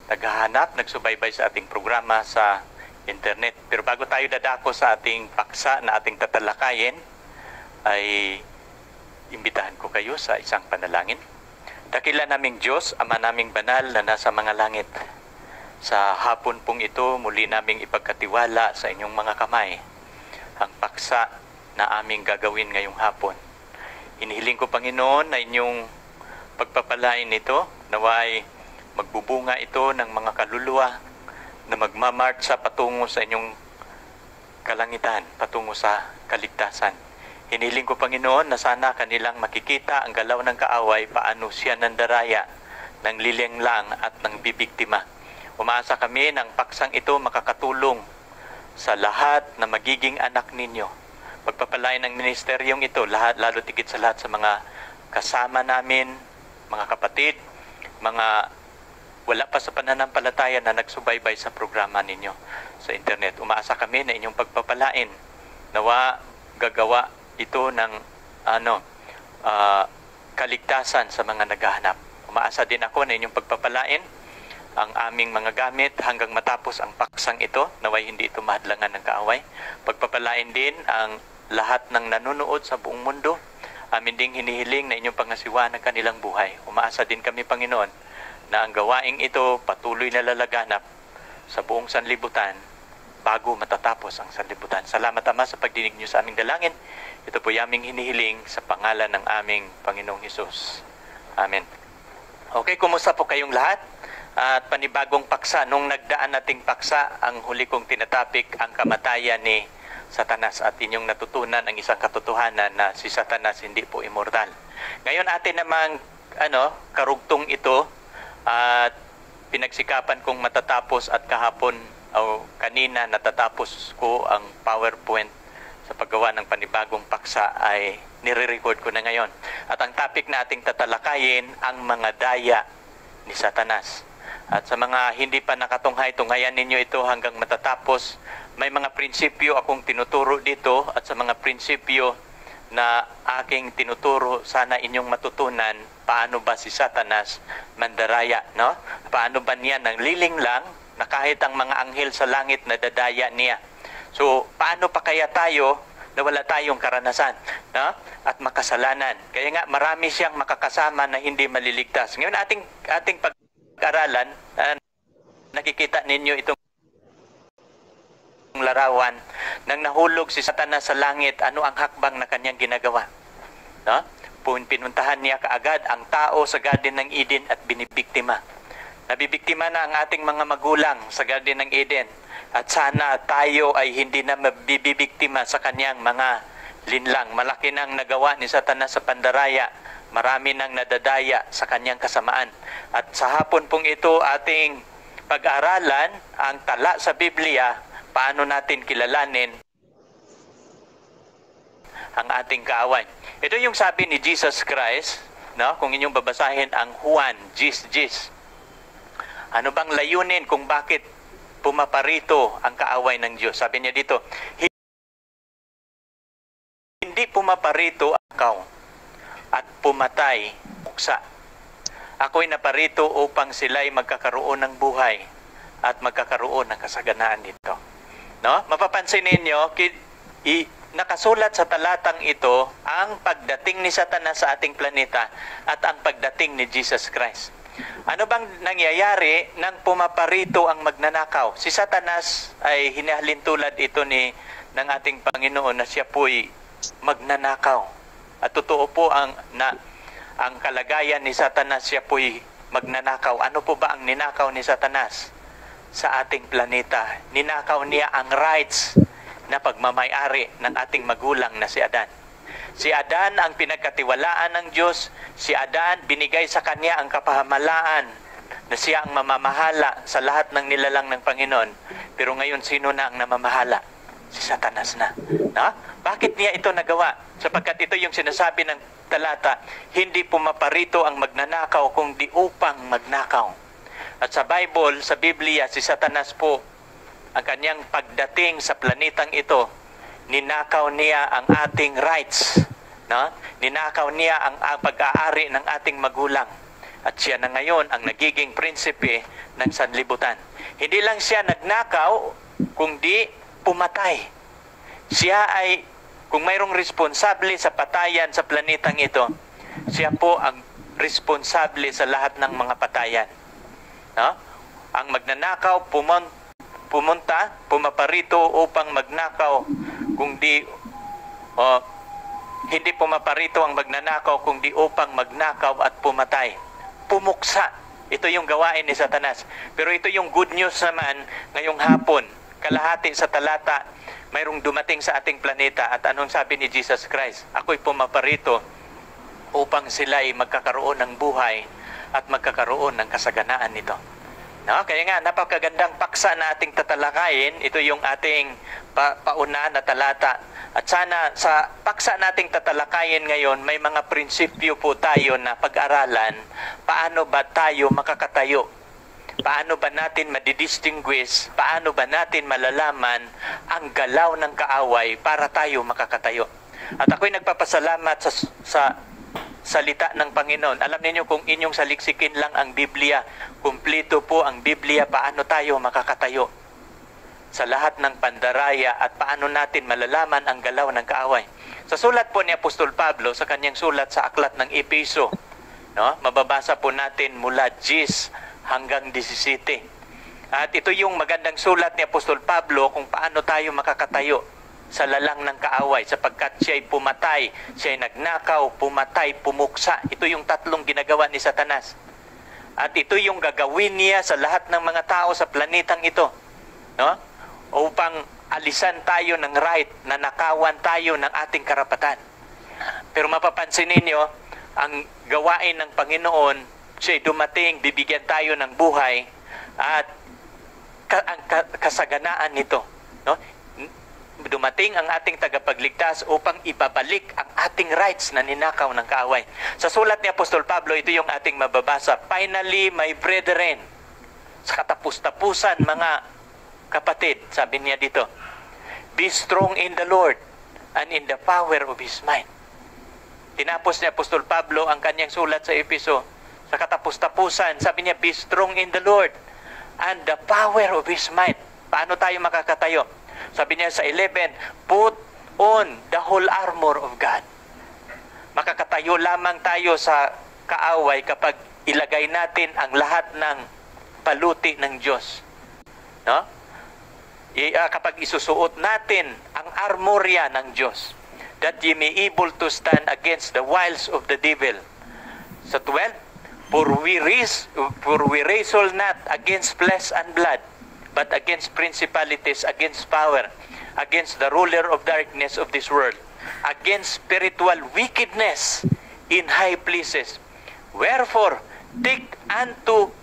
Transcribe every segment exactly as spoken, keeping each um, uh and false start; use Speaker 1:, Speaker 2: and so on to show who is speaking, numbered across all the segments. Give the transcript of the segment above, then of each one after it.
Speaker 1: naghahanap, nagsubaybay sa ating programa sa internet. Pero bago tayo dadako sa ating paksa na ating tatalakayin, ay imbitahan ko kayo sa isang panalangin. Dakila naming Diyos, Ama naming banal na nasa mga langit. Sa hapon pong ito, muli naming ipagkatiwala sa inyong mga kamay ang paksa na aming gagawin ngayong hapon. Inihiling ko, Panginoon, na inyong pagpapalain ito, naway magbubunga ito ng mga kaluluwa na magmamarcha patungo sa inyong kalangitan, patungo sa kaligtasan. Hiniling ko, Panginoon, na sana kanilang makikita ang galaw ng kaaway, paano siya nandaraya, ng lilenglang at ng bibiktima. Umaasa kami ng paksang ito makakatulong sa lahat na magiging anak ninyo. Pagpapalain ng ministeryong ito, lahat, lalo tigit sa lahat sa mga kasama namin, mga kapatid, mga wala pa sa pananampalataya na nagsubaybay sa programa ninyo sa internet. Umaasa kami na inyong pagpapalain, nawa gagawa ito ng ano, uh, kaligtasan sa mga naghahanap. Umaasa din ako na inyong pagpapalain ang aming mga gamit hanggang matapos ang paksang ito, naway hindi ito mahadlangan ng kaaway. Pagpapalain din ang lahat ng nanonood sa buong mundo. Amin ding hinihiling na inyong pangasiwa ng kanilang buhay. Umaasa din kami, Panginoon, na ang gawaing ito patuloy na lalaganap sa buong sanlibutan bago matatapos ang sanlibutan. Salamat, Ama, sa pagdinig niyo sa aming dalangin. Ito po yaming hinihiling sa pangalan ng aming Panginoong Hesus. Amen. Okay, kumusta po kayong lahat? At panibagong paksa, nung nagdaan nating paksa, ang huli kong tinatapik, ang kamatayan ni Satanas, at inyong natutunan ang isang katotohanan na si Satanas hindi po immortal. Ngayon atin namang ano, karugtong ito at pinagsikapan kong matatapos, at kahapon o kanina natatapos ko ang PowerPoint sa paggawa ng panibagong paksa, ay nire-record ko na ngayon. At ang topic na ating tatalakayin, ang mga daya ni Satanas. At sa mga hindi pa nakatunghay, tunghayan ninyo ito hanggang matatapos. May mga prinsipyo akong tinuturo dito, at sa mga prinsipyo na aking tinuturo, sana inyong matutunan paano ba si Satanas mandaraya, no? Paano ba niya nang liling lang na kahit ang mga anghel sa langit na dadaya niya. So, paano pa kaya tayo na wala tayong karanasan, no? At makasalanan. Kaya nga marami siyang makakasama na hindi maliligtas. Ngayon ating ating pag-aralan, uh, nakikita ninyo itong larawan nang nahulog si Satanas sa langit, ano ang hakbang na kanyang ginagawa, no? Pinuntahan niya kaagad ang tao sa Garden ng Eden at binibiktima. Nabibiktima na ang ating mga magulang sa Garden ng Eden, at sana tayo ay hindi na mabibiktima sa kanyang mga linlang. Malaki nang nagawa ni Satanas sa pandaraya, marami nang nadadaya sa kanyang kasamaan. At sa hapon pong ito ating pag-aralan ang tala sa Biblia, paano natin kilalanin ang ating kaaway. Ito yung sabi ni Jesus Christ, no? Kung inyong babasahin ang Juan, Jis Jis. Ano bang layunin kung bakit pumaparito ang kaaway ng Diyos? Sabi niya dito, hindi pumaparito ikaw at pumatay buksa. Ako'y naparito upang sila'y magkakaroon ng buhay at magkakaroon ng kasaganaan dito. No? Mapapansin ninyo, i, nakasulat sa talatang ito ang pagdating ni Satanas sa ating planeta at ang pagdating ni Jesus Christ. Ano bang nangyayari nang pumaparito ang magnanakaw? Si Satanas ay hinahalintulad ito ni ng ating Panginoon na siya po'y magnanakaw. At totoo po ang na ang kalagayan ni Satanas, siya po'y magnanakaw. Ano po ba ang ninakaw ni Satanas sa ating planeta? Ninakaw niya ang rights na pagmamay-ari ng ating magulang na si Adan. Si Adan ang pinagkatiwalaan ng Diyos. Si Adan, binigay sa kanya ang kapahamalaan na siya ang mamamahala sa lahat ng nilalang ng Panginoon. Pero ngayon, sino na ang namamahala? Si Satanas na. No? Bakit niya ito nagawa? Sapagkat ito yung sinasabi ng talata, hindi pumaparito ang magnanakaw kung di upang magnakaw. At sa Bible, sa Biblia, si Satanas po, ang kanyang pagdating sa planetang ito, ninakaw niya ang ating rights, no? Ninakaw niya ang, ang pag-aari ng ating magulang. At siya na ngayon ang nagiging prinsipe ng sanlibutan. Hindi lang siya nagnakaw, kundi pumatay. Siya ay, kung mayroong responsable sa patayan sa planetang ito, siya po ang responsable sa lahat ng mga patayan. No? Ang magnanakaw, pumun pumunta, pumaparito upang magnakaw, kung di, oh, hindi pumaparito ang magnanakaw, kung di upang magnakaw at pumatay. Pumuksa. Ito yung gawain ni Satanas. Pero ito yung good news naman ngayong hapon. Kalahati sa talata, mayroong dumating sa ating planeta. At anong sabi ni Jesus Christ? Ako'y pumaparito upang sila ay magkakaroon ng buhay at magkakaroon ng kasaganaan nito. No? Kaya nga, napakagandang paksa na ating tatalakayin. Ito yung ating pa pauna na talata. At sana sa paksa nating tatalakayin ngayon, may mga prinsipyo po tayo na pag-aralan. Paano ba tayo makakatayo? Paano ba natin madidistinguish? Paano ba natin malalaman ang galaw ng kaaway para tayo makakatayo? At ako'y nagpapasalamat sa, sa salita ng Panginoon. Alam niyo kung inyong saliksikin lang ang Biblia, kumpleto po ang Biblia, paano tayo makakatayo sa lahat ng pandaraya at paano natin malalaman ang galaw ng kaaway. Sa sulat po ni Apostol Pablo, sa kanyang sulat sa aklat ng Epeso, no, mababasa po natin mula ten hanggang seventeen. At ito yung magandang sulat ni Apostol Pablo kung paano tayo makakatayo sa lalang ng kaaway, sapagkat siya'y pumatay, siya'y nagnakaw, pumatay, pumuksa. Ito yung tatlong ginagawa ni Satanas. At ito yung gagawin niya sa lahat ng mga tao sa planetang ito. No? Upang alisan tayo ng right, na nakawan tayo ng ating karapatan. Pero mapapansin ninyo, ang gawain ng Panginoon, siya'y dumating, bibigyan tayo ng buhay, at ka ang ka kasaganaan nito. No? Dumating ang ating tagapagligtas upang ibabalik ang ating rights na ninakaw ng kaaway. Sa sulat ni Apostol Pablo, ito yung ating mababasa. Finally, my brethren, sa katapus-tapusan, mga kapatid, sabi niya dito, be strong in the Lord and in the power of His might. Tinapos ni Apostol Pablo ang kanyang sulat sa Epeso. Sa katapus-tapusan, sabi niya, be strong in the Lord and the power of His might. Paano tayo makakatayo? Sabi niya sa eleven, put on the whole armor of God. Makakatayo lamang tayo sa kaaway kapag ilagay natin ang lahat ng paluti ng Diyos. No? I, uh, kapag isusuot natin ang armorya ng Diyos, that ye may able to stand against the wiles of the devil. Sa twelve, for we, res, for we wrestle not against flesh and blood, but against principalities, against power, against the ruler of darkness of this world, against spiritual wickedness in high places. Wherefore, take unto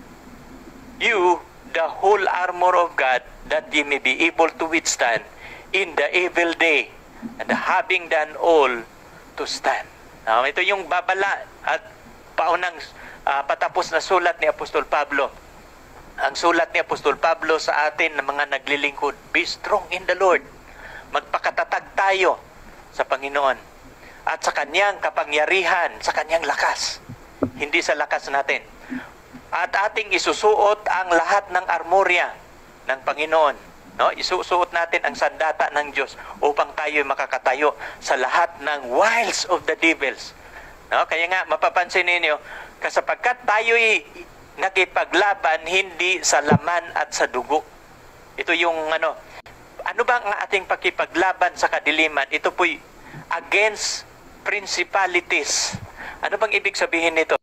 Speaker 1: you the whole armor of God, that ye may be able to withstand in the evil day, and having done all, to stand. Now, ito yung babala at paunang uh, patapos na sulat ni Apostol Pablo. Ang sulat ni Apostol Pablo sa atin na mga naglilingkod, be strong in the Lord. Magpakatatag tayo sa Panginoon at sa kanyang kapangyarihan, sa kanyang lakas, hindi sa lakas natin. At ating isusuot ang lahat ng armorya ng Panginoon. No? Isusuot natin ang sandata ng Diyos upang tayo makakatayo sa lahat ng wiles of the devils. No? Kaya nga, mapapansin ninyo, kasapagkat tayo'y nakipaglaban hindi sa laman at sa dugo. Ito yung ano, ano ba ang ating pakipaglaban sa kadiliman? Ito po'y against principalities. Ano bang ibig sabihin nito?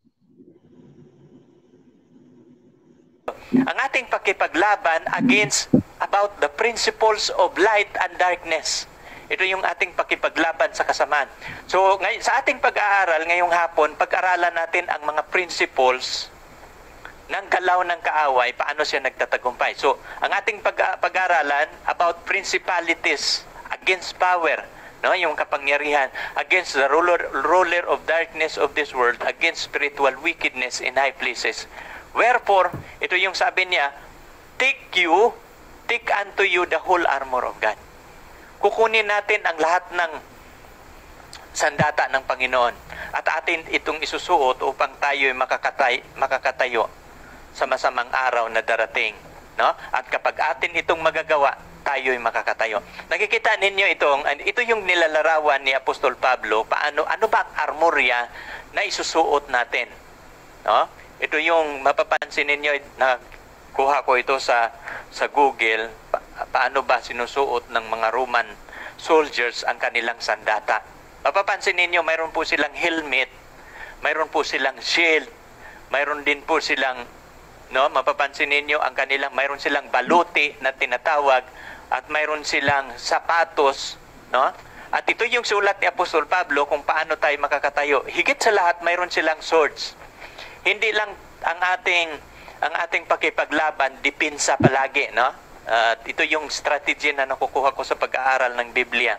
Speaker 1: Ang ating pakipaglaban against about the principles of light and darkness. Ito yung ating pakipaglaban sa kasamaan. So, ngay sa ating pag-aaral ngayong hapon, pag-aralan natin ang mga principles ng galaw ng kaaway, paano siya nagtatagumpay. So, ang ating pag-aaralan about principalities against power, no, yung kapangyarihan, against the ruler, ruler of darkness of this world, against spiritual wickedness in high places. Wherefore, ito yung sabi niya, take you, take unto you the whole armor of God. Kukunin natin ang lahat ng sandata ng Panginoon. At atin itong isusuot upang tayo makakatay, makakatayo sa masamang araw na darating. No? At kapag atin itong magagawa, tayo'y makakatayo. Nakikita ninyo itong, ito yung nilalarawan ni Apostol Pablo, paano, ano ba ang armorya na isusuot natin? No? Ito yung mapapansin ninyo, na kuha ko ito sa, sa Google, pa, paano ba sinusuot ng mga Roman soldiers ang kanilang sandata. Mapapansin ninyo, mayroon po silang helmet, mayroon po silang shield, mayroon din po silang, no, mapapansin ninyo ang kanilang, mayroon silang baluti na tinatawag, at mayroon silang sapatos, no? At ito yung sulat ni Apostol Pablo kung paano tayo makakatayo. Higit sa lahat, mayroon silang swords. Hindi lang ang ating ang ating pakipaglaban, dipinsa palagi, no? At uh, ito yung strategy na nakukuha ko sa pag-aaral ng Biblia.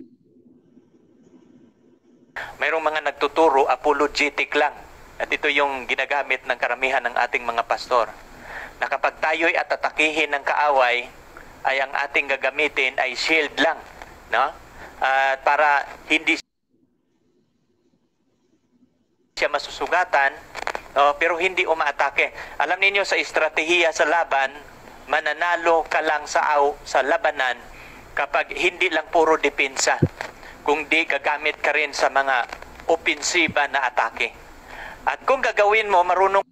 Speaker 1: Mayroong mga nagtuturo, apologetic lang. At ito yung ginagamit ng karamihan ng ating mga pastor. Na kapag tayo'y atatakihin ng kaaway, ay ang ating gagamitin ay shield lang, no? At uh, para hindi siya masusugatan, uh, pero hindi umaatake. Alam niyo sa estratehiya sa laban, mananalo ka lang sa aw, sa labanan kapag hindi lang puro depensa, kung di gagamit ka rin sa mga opensiba na atake. At kung gagawin mo, marunong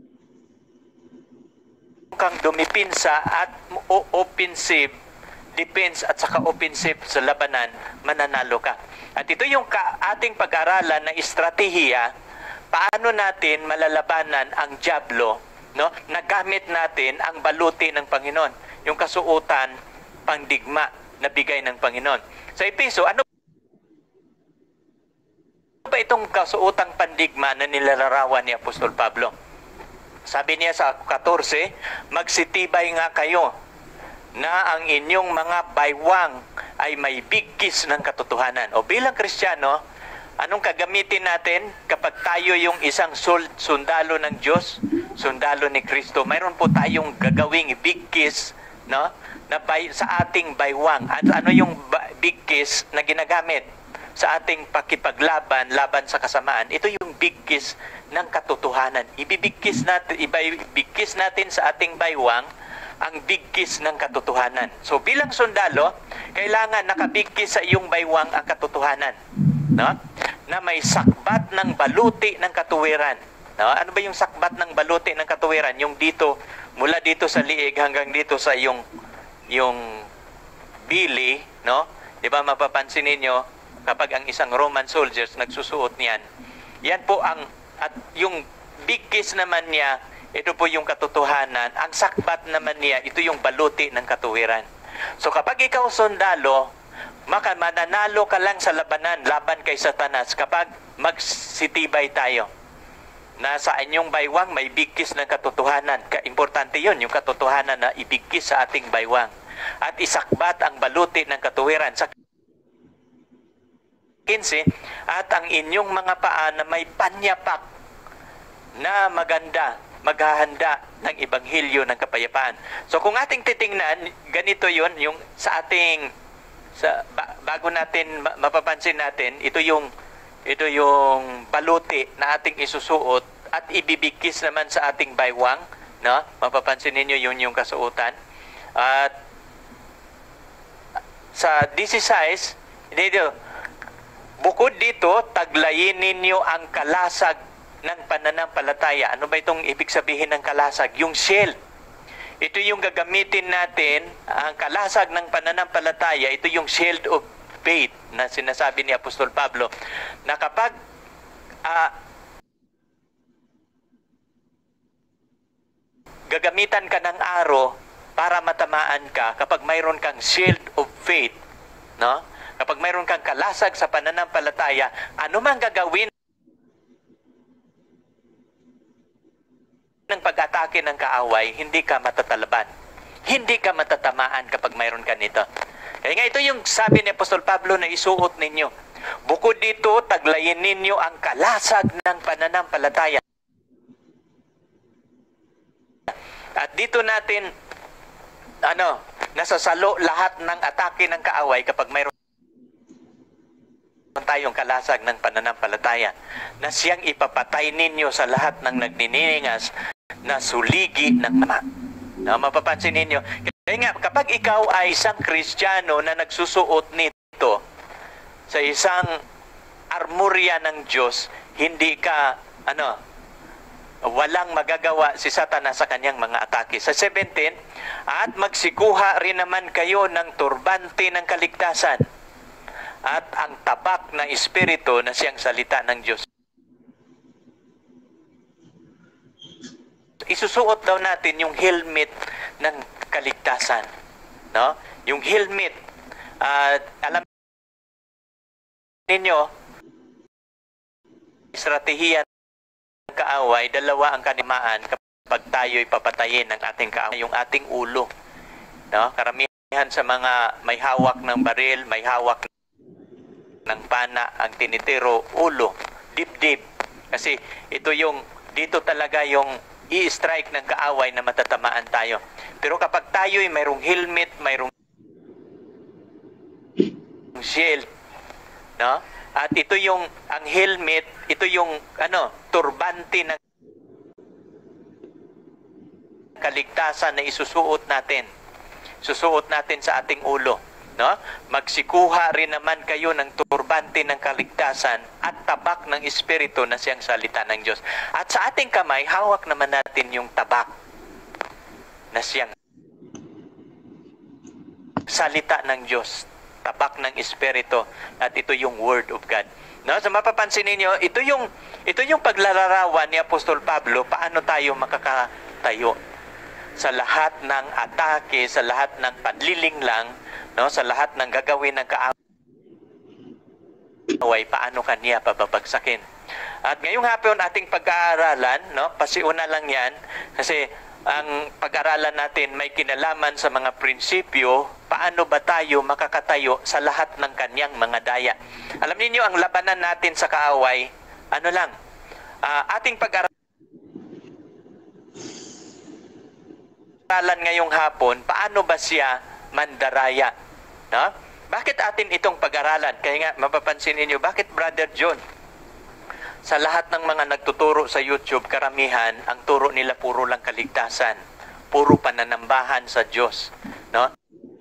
Speaker 1: kang dumipinsa at offensive, defense at saka offensive sa labanan, mananalo ka. At ito yung ka ating pag-aralan na estratehiya, paano natin malalabanan ang dyablo, no? Nagamit natin ang baluti ng Panginoon, yung kasuotan, pangdigma na bigay ng Panginoon. Sa Epeso, ano ba itong kasuotang pandigma na nilalarawan ni Apostol Pablo? Sabi niya sa fourteen, magsitibay nga kayo na ang inyong mga baywang ay may bigkis ng katotohanan. O bilang Kristiyano, anong kagamitin natin kapag tayo yung isang sundalo ng Diyos, sundalo ni Kristo? Mayroon po tayong gagawing bigkis, no, na bay, sa ating baywang. At ano yung bigkis na ginagamit sa ating pakipaglaban, laban sa kasamaan? Ito yung bigkis ng katotohanan. Ibibigkis natin, ibibigkis natin sa ating baywang ang bigkis ng katotohanan. So bilang sundalo, kailangan nakabigkis sa iyong baywang ang katotohanan, no? Na may sakbat ng baluti ng katuwiran. No? Ano ba yung sakbat ng baluti ng katuwiran? Yung dito, mula dito sa liig hanggang dito sa yung yung bili, no? 'Di ba mapapansin niyo kapag ang isang Roman soldiers nagsusuot niyan. Yan po ang, at yung bigkis naman niya, ito po yung katotohanan. Ang sakbat naman niya, ito yung baluti ng katuwiran. So kapag ikaw sundalo, maka mananalo ka lang sa labanan, laban kay Satanas, kapag magsitibay tayo. Nasa inyong baywang may bigkis ng katotohanan. Importante yun, yung katotohanan na ibigkis sa ating baywang. At isakbat ang baluti ng katuwiran. Sa fifteen, at ang inyong mga paa na may panyapak na maganda, maghahanda ng ebanghelyo ng kapayapaan. So kung ating titingnan, ganito yun, yung sa ating, sa, ba, bago natin mapapansin natin, ito yung, ito yung baluti na ating isusuot at ibibigkis naman sa ating baywang, no? Mapapansin ninyo yun yung kasuotan. At sa sixteen, dito, bukod dito, taglayin ninyo ang kalasag ng pananampalataya. Ano ba itong ibig sabihin ng kalasag? Yung shield. Ito yung gagamitin natin, ang kalasag ng pananampalataya, ito yung shield of faith na sinasabi ni Apostol Pablo, na kapag uh, gagamitan ka ng aro para matamaan ka, kapag mayroon kang shield of faith, no? Kapag mayroon kang kalasag sa pananampalataya, ano man gagawin ng pag-atake ng kaaway, hindi ka matatalaban. Hindi ka matatamaan kapag mayroon ka nito. Kaya nga ito yung sabi ni Apostol Pablo na isuot ninyo. Bukod dito, taglayin ninyo ang kalasag ng pananampalataya. At dito natin, ano, nasasalo lahat ng atake ng kaaway kapag mayroon tayong kalasag ng pananampalataya na siyang ipapatay ninyo sa lahat ng nagniningas na suligi ng Ama. No, mapapansin ninyo. Kaya nga, kapag ikaw ay isang Kristiyano na nagsusuot nito sa isang armorya ng Diyos, hindi ka, ano, walang magagawa si Satanas sa kanyang mga atake. Sa seventeen, at magsikuha rin naman kayo ng turbante ng kaligtasan at ang tabak na espiritu na siyang salita ng Diyos. Isusuot daw natin yung helmet ng kaligtasan. No? Yung helmet, uh, alam ninyo, estratehiya ng kaaway, dalawa ang kanimaan kapag tayo'y papatayin ng ating kaaway, yung ating ulo. No? Karamihan sa mga may hawak ng baril, may hawak ng pana, ang tinitiro, ulo, dibdib. Kasi ito yung, dito talaga yung i-strike ng kaaway na matatamaan tayo. Pero kapag tayo'y mayroong helmet, mayroong shield, no? At ito yung, ang helmet, ito yung, ano, turbante ng kaligtasan na isusuot natin. Susuot natin sa ating ulo. No? Magsikuha rin naman kayo ng turbante ng kaligtasan at tabak ng espiritu na siyang salita ng Diyos. At sa ating kamay, hawak naman natin yung tabak na siyang salita ng Diyos. Tabak ng espiritu. At ito yung Word of God. No? So mapapansin ninyo, ito yung, ito yung paglalarawan ni Apostol Pablo, paano tayo makakatayo sa lahat ng atake, sa lahat ng panlilinglang, no, sa lahat ng gagawin ng kaaway, paano kaniya pababagsakin. At ngayong hapon ating pag-aaralan, no, pasiuna lang yan, kasi ang pag-aaralan natin may kinalaman sa mga prinsipyo, paano ba tayo makakatayo sa lahat ng kanyang mga daya. Alam niyo ang labanan natin sa kaaway, ano lang, uh, ating pag-aaralan ngayong hapon, paano ba siya mandaraya? No? Bakit atin itong pag-aralan? Kaya nga, mapapansin niyo, bakit Brother John? Sa lahat ng mga nagtuturo sa YouTube, karamihan, ang turo nila puro lang kaligtasan. Puro pananambahan sa Diyos. No?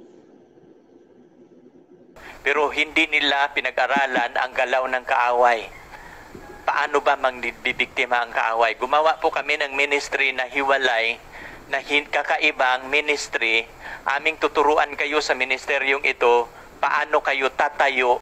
Speaker 1: Pero hindi nila pinag-aralan ang galaw ng kaaway. Paano ba magbibiktima ang kaaway? Gumawa po kami ng ministry na hiwalay, na kakaibang ministry. Aming tuturuan kayo sa ministeryong ito, paano kayo tatayo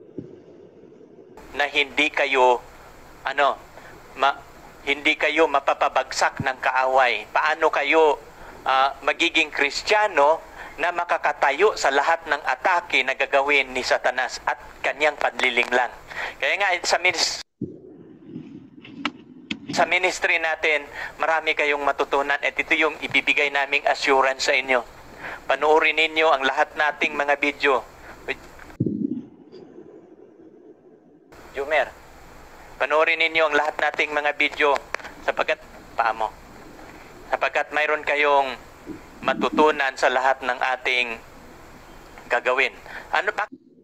Speaker 1: na hindi kayo ano ma, hindi kayo mapapabagsak ng kaaway. Paano kayo uh, magiging Kristiyano na makakatayo sa lahat ng atake na gagawin ni Satanas at kanyang panlilinglang. Kaya nga sa ministry Sa ministry natin, marami kayong matutunan at ito yung ibibigay naming assurance sa inyo. Panoorin ninyo ang lahat nating mga video. Jumer, panoorin ninyo ang lahat nating mga video sapagkat, paamo, sapagkat mayroon kayong matutunan sa lahat ng ating gagawin. Ano,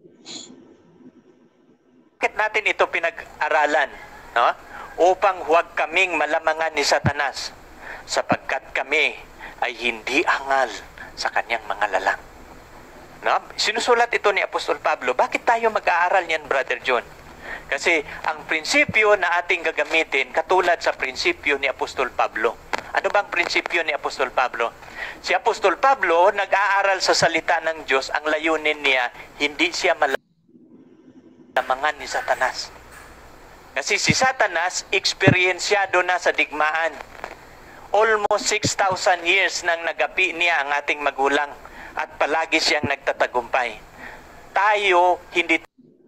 Speaker 1: bakit natin ito pinag-aralan? No? Upang huwag kaming malamangan ni Satanas, sapagkat kami ay hindi angal sa kanyang mga lalang. No? Sinusulat ito ni Apostol Pablo. Bakit tayo mag-aaral niyan, Brother John? Kasi ang prinsipyo na ating gagamitin, katulad sa prinsipyo ni Apostol Pablo. Ano bang prinsipyo ni Apostol Pablo? Si Apostol Pablo, nag-aaral sa salita ng Diyos, ang layunin niya, hindi siya malamangan ni Satanas. Kasi si Satanas, eksperyensyado na sa digmaan. Almost six thousand years nang nagapi niya ang ating magulang at palagi siyang nagtatagumpay. Tayo, hindi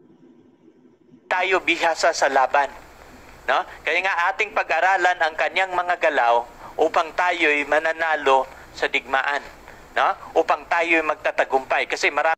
Speaker 1: tayo bihasa sa laban. No? Kaya nga ating pag-aralan ang kanyang mga galaw upang tayo'y mananalo sa digmaan. No? Upang tayo'y magtatagumpay. Kasi marami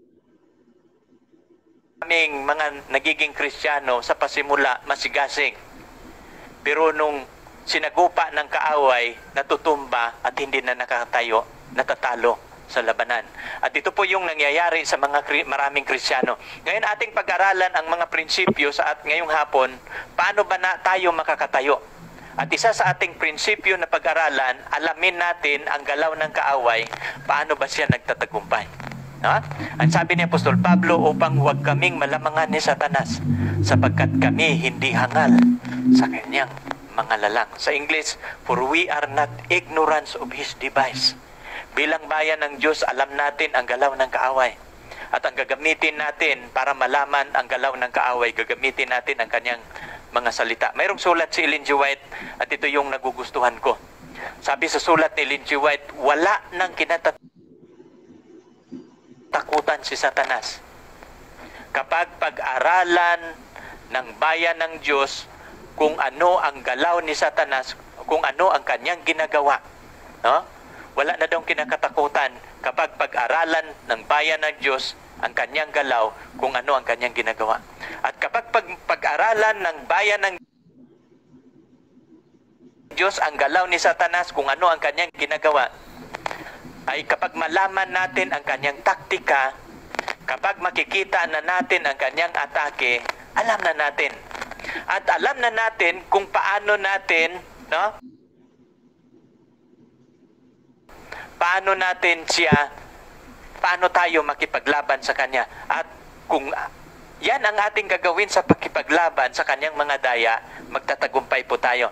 Speaker 1: aming mga nagiging Kristiyano sa pasimula masigasig. Pero nung sinagupa ng kaaway, natutumba at hindi na nakatayo, natatalo. sa labanan. At ito po yung nangyayari sa mga kri- maraming Kristiyano. Ngayon ating pag-aralan ang mga prinsipyo sa at ngayong hapon, paano ba na tayo makakatayo? At isa sa ating prinsipyo na pag-aralan, alamin natin ang galaw ng kaaway, paano ba siya nagtatagumpay. No? Ang sabi ni Apostol Pablo, upang huwag kaming malamangan ni Satanas, sapagkat kami hindi hangal sa kanyang mga lalang. Sa English, for we are not ignorant of his device. Bilang bayan ng Diyos, alam natin ang galaw ng kaaway. At ang gagamitin natin para malaman ang galaw ng kaaway, gagamitin natin ang kanyang mga salita. Mayroong sulat si Ellen G. White at ito yung nagugustuhan ko. Sabi sa sulat ni Ellen G. White, wala nang kinatakutan si Satanas. Kapag pag-aralan ng bayan ng Diyos kung ano ang galaw ni Satanas, kung ano ang kanyang ginagawa, no? Wala na daw kinakatakutan kapag pag-aralan ng bayan ng Diyos ang kanyang galaw kung ano ang kanyang ginagawa. At kapag pag- pag-aralan ng bayan ng Diyos ang galaw ni Satanas kung ano ang kanyang ginagawa, ay kapag malaman natin ang kanyang taktika, kapag makikita na natin ang kanyang atake, alam na natin. At alam na natin kung paano natin, no? Paano natin siya, paano tayo makipaglaban sa kanya. At kung yan ang ating gagawin sa pakipaglaban sa kanyang mga daya, magtatagumpay po tayo.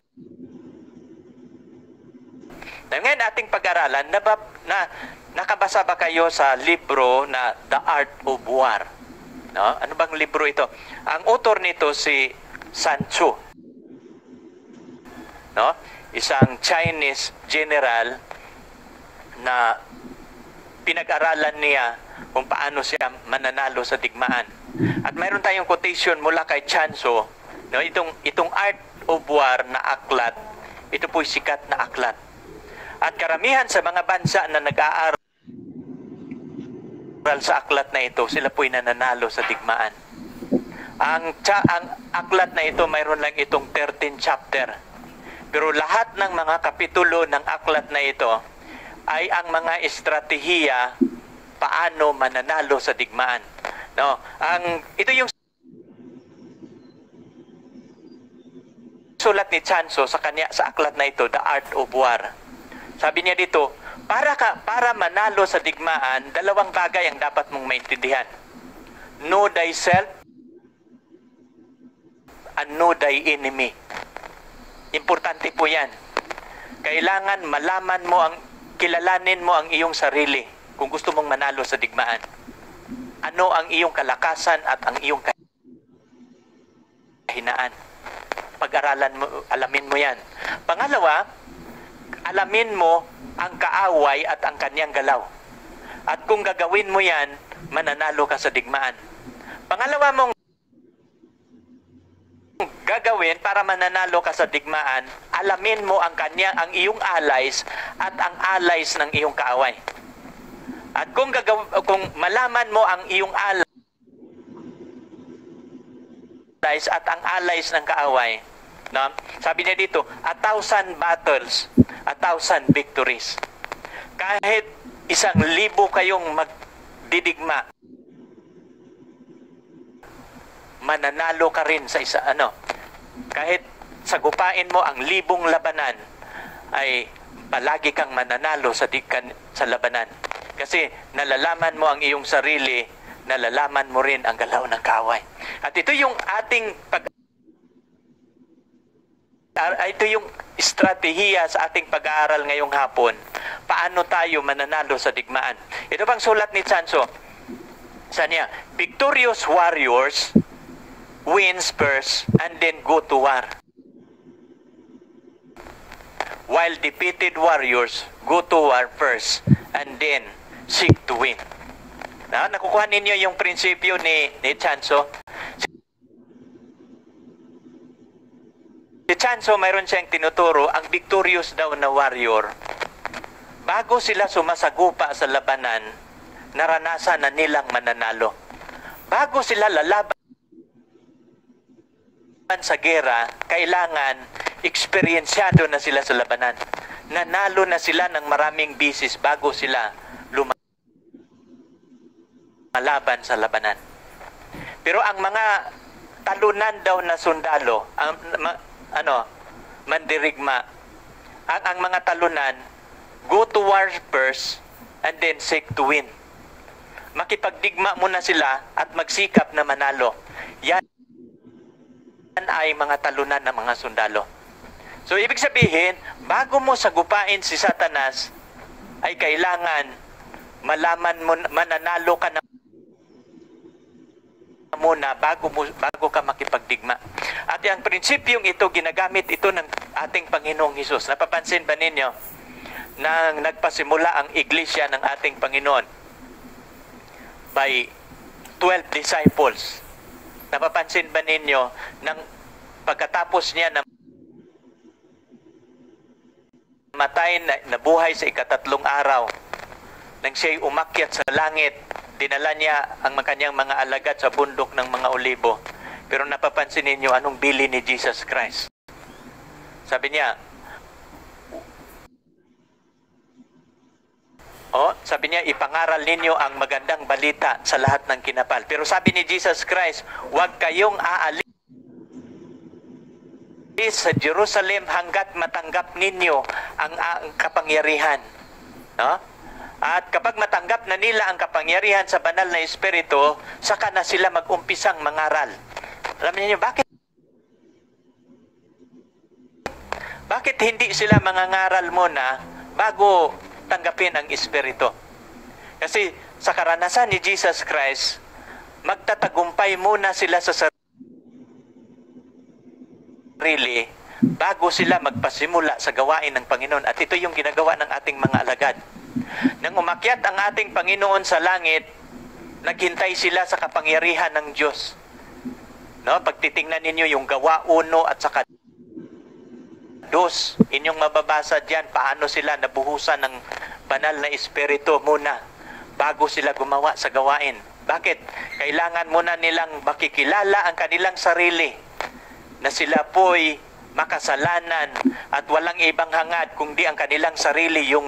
Speaker 1: Na ngayon ating pag-aralan, na, na nakabasa ba kayo sa libro na The Art of War? No? Ano bang libro ito? Ang author nito si Sun Tzu. No? Isang Chinese general na pinag-aralan niya kung paano siya mananalo sa digmaan. At mayroon tayong quotation mula kay Sun Tzu, no? Itong, itong Art of War na aklat, ito po'y sikat na aklat. At karamihan sa mga bansa na nag-aaral sa aklat na ito, sila po'y nananalo sa digmaan. Ang, tsa, ang aklat na ito, mayroon lang itong thirteen chapter. Pero lahat ng mga kapitulo ng aklat na ito ay ang mga estratehiya paano mananalo sa digmaan. No, ang ito yung sulat ni Sun Tzu sa kanya sa aklat na ito, The Art of War. Sabi niya dito, para ka para manalo sa digmaan, dalawang bagay ang dapat mong maintindihan. Know thyself and know thy enemy. Importante po 'yan. Kailangan malaman mo ang kilalanin mo ang iyong sarili kung gusto mong manalo sa digmaan. Ano ang iyong kalakasan at ang iyong kahinaan. Pag-aralan mo, alamin mo 'yan. Pangalawa, alamin mo ang kaaway at ang kanyang galaw. At kung gagawin mo 'yan, mananalo ka sa digmaan. Pangalawa mong gagawin para mananalo ka sa digmaan, alamin mo ang kanya, ang iyong allies at ang allies ng iyong kaaway. At kung gagaw, kung malaman mo ang iyong allies at ang allies ng kaaway, no? Sabi niya dito, a thousand battles, a thousand victories. Kahit isang libo kayong magdidigma, mananalo ka rin sa isa, ano, kahit sagupain mo ang libong labanan, ay palagi kang mananalo sa, dikan, sa labanan. Kasi nalalaman mo ang iyong sarili, nalalaman mo rin ang galaw ng kaaway. At ito yung ating pag ito yung estratehiya sa ating pag-aaral ngayong hapon. Paano tayo mananalo sa digmaan? Ito bang sulat ni Sun Tzu? Saan niya? Victorious warriors wins first and then go to war. While defeated warriors go to war first and then seek to win. Na, nakukuha ninyo yung prinsipyo ni, ni Sun Tzu. Si Sun Tzu, mayroon siyang tinuturo, ang victorious daw na warrior, bago sila sumasagupa sa labanan, naranasan na nilang mananalo. Bago sila lalaban sa gera, kailangan eksperyensyado na sila sa labanan. Nanalo na sila ng maraming bisis bago sila lumaban. malaban sa labanan. Pero ang mga talunan daw na sundalo, ang ma, ano, mandirigma, ang, ang mga talunan, go to war first and then seek to win. Makipagdigma muna sila at magsikap na manalo. Yan ay mga talunan ng mga sundalo. So, ibig sabihin, bago mo sagupain si Satanas, ay kailangan malaman mo, mananalo ka na muna bago, mo, bago ka makipagdigma. At yung prinsipyong ito, ginagamit ito ng ating Panginoong Hesus. Napapansin ba ninyo nang nagpasimula ang iglesia ng ating Panginoon by twelve disciples? Napapansin ba ninyo nang pagkatapos niya na matay, na nabuhay sa ikatatlong araw, nang siya'y umakyat sa langit, dinala niya ang kanyang mga alagad sa bundok ng mga olibo. Pero napapansin ninyo anong bili ni Jesus Christ? Sabi niya, oh, sabi niya, ipangaral ninyo ang magandang balita sa lahat ng kinapal. Pero sabi ni Jesus Christ, huwag kayong aalis sa Jerusalem hanggat matanggap ninyo ang, ang kapangyarihan. No? At kapag matanggap na nila ang kapangyarihan sa banal na Espiritu, saka na sila mag-umpisang mangaral. Alam niyo bakit? Bakit hindi sila mangangaral muna bago tanggapin ang Espiritu? Kasi sa karanasan ni Jesus Christ, magtatagumpay muna sila sa sarili bago sila magpasimula sa gawain ng Panginoon. At ito yung ginagawa ng ating mga alagad. Nang umakyat ang ating Panginoon sa langit, naghintay sila sa kapangyarihan ng Diyos. No? Pagtitingnan ninyo yung gawa uno at saka dos, inyong mababasa dyan paano sila nabuhusan ng banal na Espiritu muna bago sila gumawa sa gawain. Bakit? Kailangan muna nilang makikilala ang kanilang sarili na sila po'y makasalanan at walang ibang hangad kundi ang kanilang sarili, yung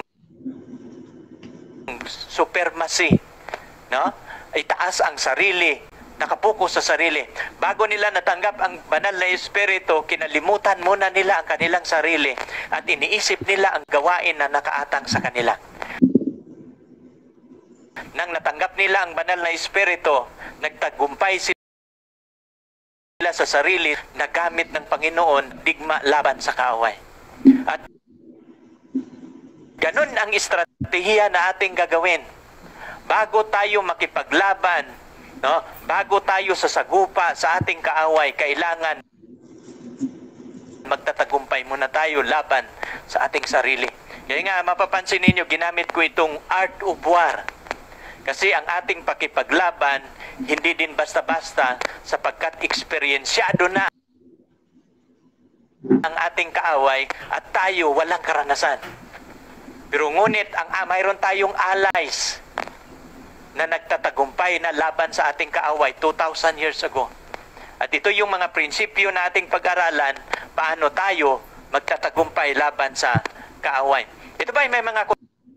Speaker 1: supremacy, no? Itaas ang sarili, nakapokus sa sarili. Bago nila natanggap ang banal na Espiritu, kinalimutan muna nila ang kanilang sarili at iniisip nila ang gawain na nakaatang sa kanila. Nang natanggap nila ang banal na Espiritu, nagtagumpay sila sa sarili na gamit ng Panginoon digma laban sa kaaway. At ganun ang estratehiya na ating gagawin. Bago tayo makipaglaban, no? Bago tayo sasagupa sa ating kaaway, kailangan magtatagumpay muna tayo laban sa ating sarili. Kaya nga, mapapansin ninyo, ginamit ko itong art of war. Kasi ang ating pakipaglaban, hindi din basta-basta sapagkat eksperyensyado na ang ating kaaway at tayo walang karanasan. Pero ngunit ang ah, mayroon tayong allies na nagtatagumpay na laban sa ating kaaway two thousand years ago. At ito yung mga prinsipyo na ating pag-aralan, paano tayo magtatagumpay laban sa kaaway. Ito ba may mga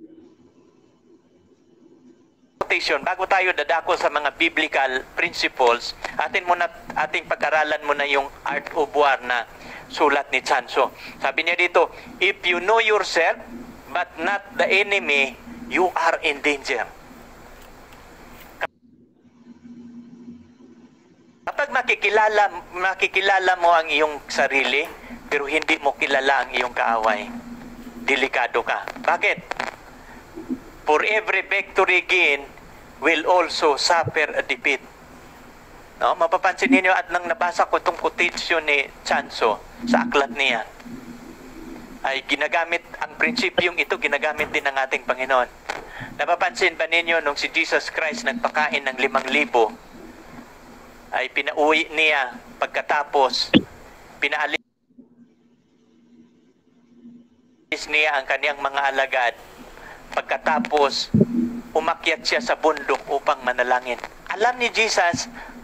Speaker 1: quotation bago tayo dadako sa mga biblical principles? Atin muna ating pag-aralan muna yung art of war na sulat ni Chanso. Sabi niya dito, if you know yourself but not the enemy, you are in danger. Kapag makikilala, makikilala mo ang iyong sarili, pero hindi mo kilala ang iyong kaaway, delikado ka. Bakit? For every victory gain will also suffer a defeat. No? Mapapansin niyo at nang nabasa ko itong quotation ni Chanso sa aklat niya, ay ginagamit, ang prinsipyong ito ginagamit din ng ating Panginoon. Napapansin ba ninyo nung si Jesus Christ nagpakain ng limang libo, ay pinauwi niya pagkatapos, pinaalis niya ang kaniyang mga alagad, pagkatapos umakyat siya sa bundok upang manalangin. Alam ni Jesus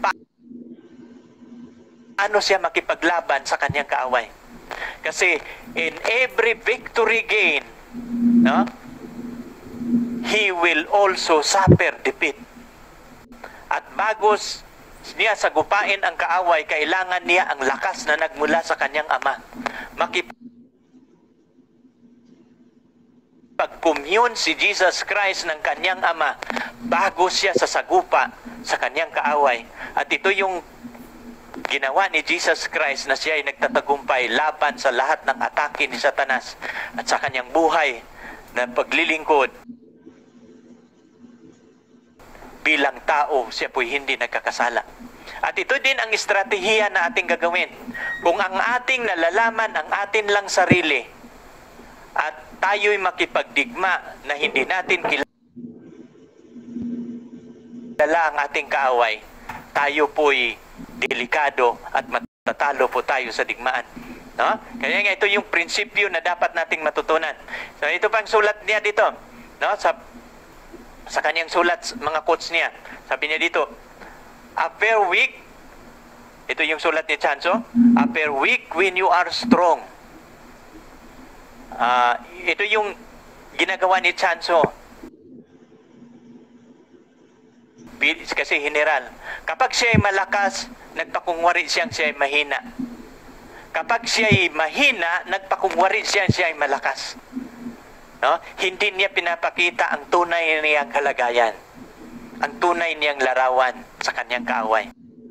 Speaker 1: paano siya makipaglaban sa kaniyang kaaway. Kasi in every victory gain, no, he will also suffer defeat. At bago niya sagupain ang kaaway, kailangan niya ang lakas na nagmula sa kanyang ama. Makipag-commune si Jesus Christ ng kanyang ama bago siya sasagupa sa kanyang kaaway. At ito yung ginawa ni Jesus Christ na siya ay nagtatagumpay laban sa lahat ng atake ni Satanas at sa kanyang buhay na paglilingkod. Bilang tao, siya po'y hindi nagkakasala. At ito din ang estratehiya na ating gagawin. Kung ang ating nalalaman ang atin lang sarili at tayo'y makipagdigma na hindi natin kilala ang ating kaaway, tayo po'y delikado at matatalo po tayo sa digmaan. No? Kaya nga ito yung prinsipyo na dapat nating matutunan. So ito pang sulat niya dito, no? Sa sa kanyang sulat, mga quotes niya. Sabi niya dito, appear weak. Ito yung sulat ni Chanso. Appear weak when you are strong. Uh, ito yung ginagawa ni Chanso. Kasi general. Kapag siya ay malakas, nagpakungwari siyang siya ay mahina. Kapag siya ay mahina, nagpakungwari siyang siya ay malakas. No? Hindi niya pinapakita ang tunay niyang kalagayan, ang tunay niyang larawan sa kanyang kaaway.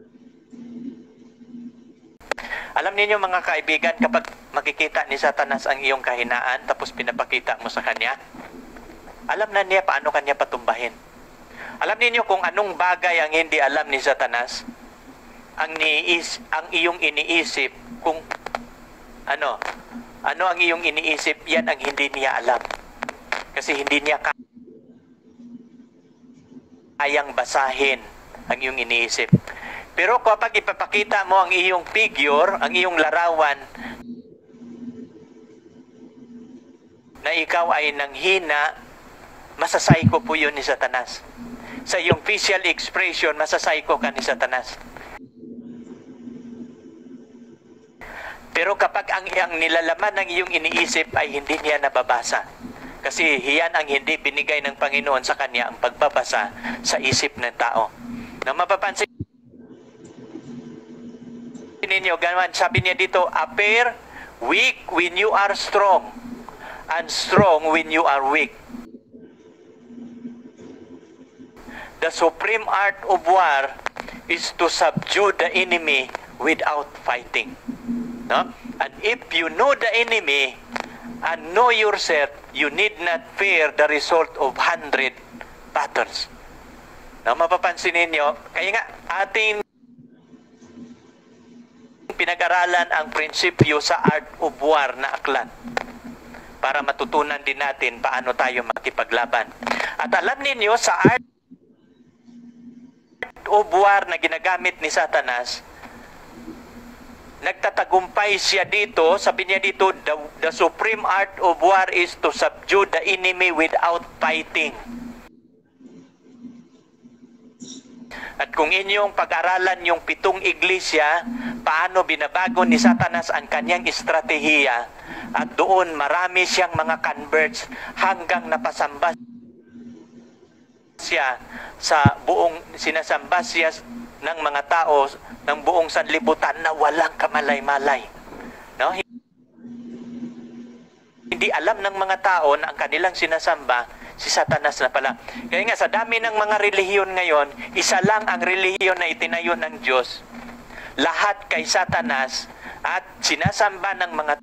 Speaker 1: Alam niyo mga kaibigan, kapag makikita ni Satanas ang iyong kahinaan tapos pinapakita mo sa kanya, alam na niya paano kanya patumbahin. Alam niyo kung anong bagay ang hindi alam ni Satanas, ang niis, ang iyong iniisip, kung ano, ano ang iyong iniisip, yan ang hindi niya alam. Kasi hindi niya kayang basahin ang iyong iniisip. Pero kapag ipapakita mo ang iyong figure, ang iyong larawan, na ikaw ay nanghina, masasayko po yun ni Satanas. Sa iyong facial expression, masasayko ka ni Satanas. Pero kapag ang, ang nilalaman ng iyong iniisip ay hindi niya nababasa, kasi hiyan ang hindi binigay ng Panginoon sa kanya, ang pagbabasa sa isip ng tao. Na mapapansin ninyo, ganoon, sabi niya dito, appear weak when you are strong, and strong when you are weak. The supreme art of war is to subdue the enemy without fighting. No? And if you know the enemy and know yourself, you need not fear the result of hundred battles. No, mapapansin ninyo, kaya nga ating pinag-aralan ang prinsipyo sa art of war na aklat para matutunan din natin paano tayo makipaglaban. At alam ninyo, sa art of war na ginagamit ni Satanas, nagtatagumpay siya dito, sabi niya dito, the, the supreme art of war is to subdue the enemy without fighting. At kung inyong pag-aralan yung pitong iglesia, paano binabago ni Satanas ang kanyang estratehiya, at doon marami siyang mga converts hanggang napasamba siya sa buong, sinasamba siya ng mga tao ng buong sanlibutan na walang kamalay-malay. No? Hindi alam ng mga tao na ang kanilang sinasamba si Satanas na pala. Kaya nga sa dami ng mga relihiyon ngayon, isa lang ang relihiyon na itinayo ng Diyos. Lahat kay Satanas, at sinasamba ng mga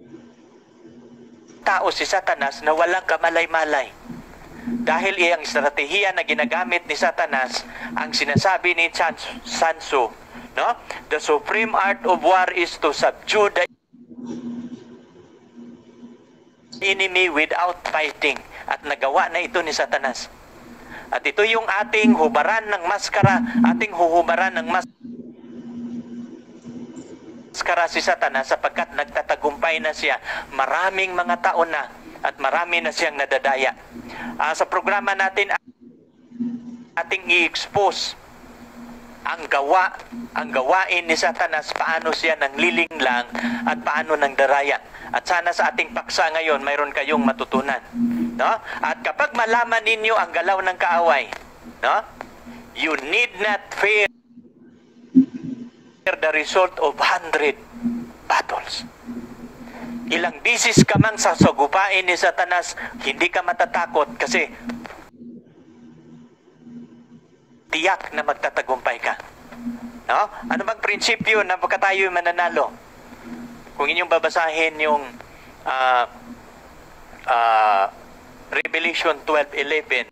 Speaker 1: tao si Satanas na walang kamalay-malay. Dahil iyang estratehiya na ginagamit ni Satanas, ang sinasabi ni Sanso, no? The supreme art of war is to subdue the enemy without fighting. At nagawa na ito ni Satanas. At ito yung ating hubaran ng maskara, ating huhubaran ng maskara si Satanas, sapagkat nagtatagumpay na siya. Maraming mga taon na at marami na siyang nadadaya. Uh, sa programa natin, ating i-expose ang gawa, ang gawain ni Satanas, paano siya nang lilinglang at paano nang daraya. At sana sa ating paksa ngayon, mayroon kayong matutunan. No? At kapag malaman ninyo ang galaw ng kaaway, no? You need not fear the result of hundred battles. Ilang bisis ka man sa sagupain ni Satanas, hindi ka matatakot kasi tiyak na magtatagumpay ka. No? Ano bang prinsipyo na pagka tayo mananalo? Kung inyong babasahin yung uh, uh, Revelation twelve eleven,